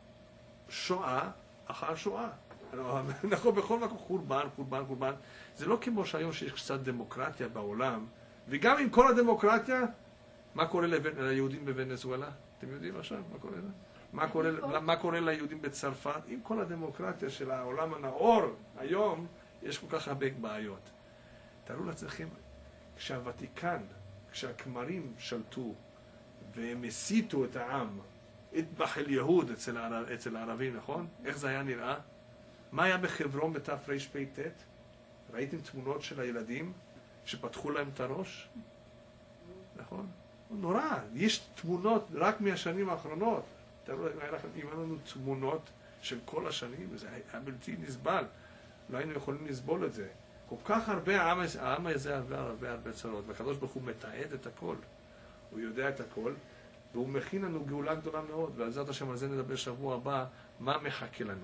שואה אחר שואה. אנחנו בכל מקום חורבן, חורבן, חורבן. זה לא כמו שהיום שיש קצת דמוקרטיה בעולם, וגם עם כל הדמוקרטיה, מה קורה ליהודים בוונצואלה? אתם יודעים עכשיו מה קורה לה? מה קורה ליהודים בצרפת? עם כל הדמוקרטיה של העולם הנאור, היום יש כל כך הרבה בעיות. תארו לעצמכם, כשהוותיקן, כשהכמרים שלטו, והם הסיתו את העם, אטבח אל יהוד אצל הערבים, נכון? איך זה היה נראה? מה היה בחברון בתרפ"ט? ראיתם תמונות של הילדים שפתחו להם את הראש? נכון? נורא. יש תמונות רק מהשנים האחרונות. תראו, אם היה לנו תמונות של כל השנים, זה היה בלתי נסבל. לא היינו יכולים לסבול את זה. כל כך הרבה, העם הזה עבר הרבה צרות, והקדוש ברוך הוא מתעד את הכל. הוא יודע את הכל, והוא מכין לנו גאולה גדולה מאוד, ועזרת השם על זה נדבר שבוע הבא, מה מחכה לנו.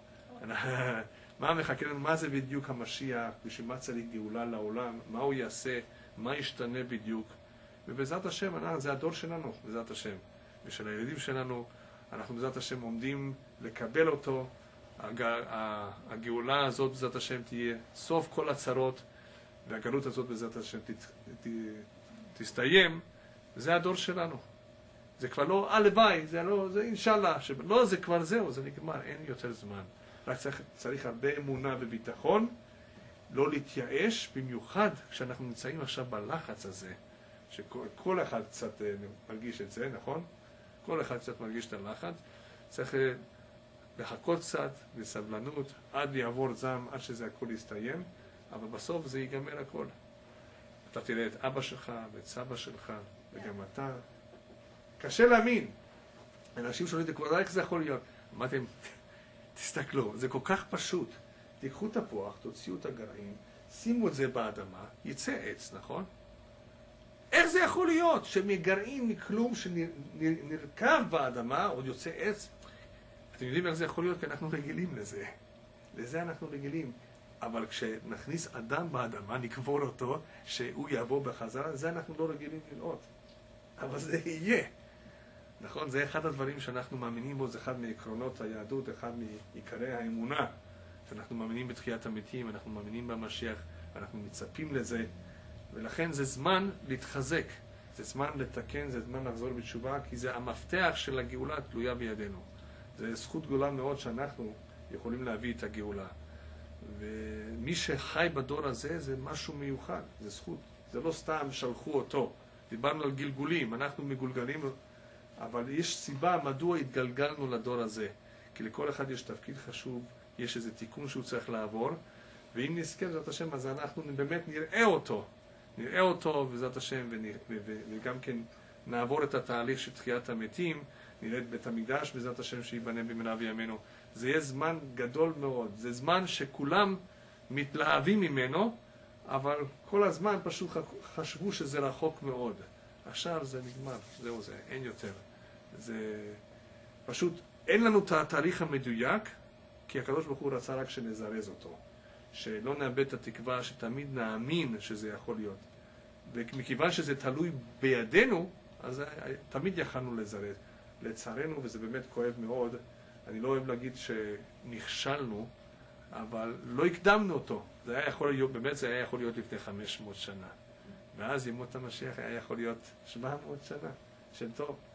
מה מחכה לנו, מה זה בדיוק המשיח, בשביל מה צריך גאולה לעולם, מה הוא יעשה, מה ישתנה בדיוק. ובעזרת השם, זה הדור שלנו, בעזרת השם. ושל הילדים שלנו, אנחנו בעזרת השם עומדים לקבל אותו. הגאולה הזאת בעזרת השם תהיה סוף כל הצרות, והגלות הזאת בעזרת השם תסתיים. זה הדור שלנו. זה כבר לא הלוואי, זה אינשאללה. לא, זה כבר זהו, זה נגמר, אין יותר זמן. רק צריך הרבה אמונה וביטחון, לא להתייאש, במיוחד כשאנחנו נמצאים עכשיו בלחץ הזה, שכל אחד קצת מרגיש את זה, נכון? כל אחד קצת מרגיש את הלחץ. צריך לחכות קצת, בסבלנות, עד יעבור זעם, עד שזה הכל יסתיים, אבל בסוף זה ייגמר הכל. אתה תראה את אבא שלך ואת סבא שלך, וגם אתה. קשה להאמין. אנשים שואלים את זה, איך זה יכול להיות? אמרתם, תסתכלו, זה כל כך פשוט. תיקחו תפוח, תוציאו את הגרעין, שימו את זה באדמה, יצא עץ, נכון? איך זה יכול להיות שמגרעין מכלום שנרכב באדמה, עוד יוצא עץ? אתם יודעים איך זה יכול להיות? כי אנחנו רגילים לזה. לזה אנחנו רגילים. אבל כשנכניס אדם באדמה, נקבור אותו, שהוא יבוא בחזרה, זה אנחנו לא רגילים לראות. אבל זה יהיה. נכון? זה אחד הדברים שאנחנו מאמינים בו, זה אחד מעקרונות היהדות, אחד מעיקרי האמונה. שאנחנו מאמינים בתחיית המתים, אנחנו מאמינים במשיח, אנחנו מצפים לזה, ולכן זה זמן להתחזק, זה זמן לתקן, זה זמן לחזור בתשובה, כי זה המפתח של הגאולה תלויה בידינו. זה זכות גדולה מאוד שאנחנו יכולים להביא את הגאולה. ומי שחי בדור הזה זה משהו מיוחד, זה זכות. זה לא סתם שלחו אותו. דיברנו על גלגולים, אנחנו מגולגלים, אבל יש סיבה מדוע התגלגלנו לדור הזה. כי לכל אחד יש תפקיד חשוב, יש איזה תיקון שהוא צריך לעבור, ואם נזכה בעזרת השם, אז אנחנו באמת נראה אותו בעזרת השם, וגם כן נעבור את התהליך של תחיית המתים, נראה את בית המקדש בעזרת השם שיבנה במהרה בימינו. זה יהיה זמן גדול מאוד, זה זמן שכולם מתלהבים ממנו, אבל כל הזמן פשוט חשבו שזה רחוק מאוד. עכשיו זה נגמר, זהו זה, אין יותר. זה פשוט, אין לנו את התאריך המדויק, כי הקדוש ברוך הוא רצה רק שנזרז אותו. שלא נאבד את התקווה, שתמיד נאמין שזה יכול להיות. ומכיוון שזה תלוי בידינו, אז תמיד יכלנו לזרז. לצערנו, וזה באמת כואב מאוד, אני לא אוהב להגיד שנכשלנו, אבל לא הקדמנו אותו. זה היה יכול להיות, באמת זה היה יכול להיות לפני 500 שנה. ואז ימות המשיח היה יכול להיות 700 שנה של טוב.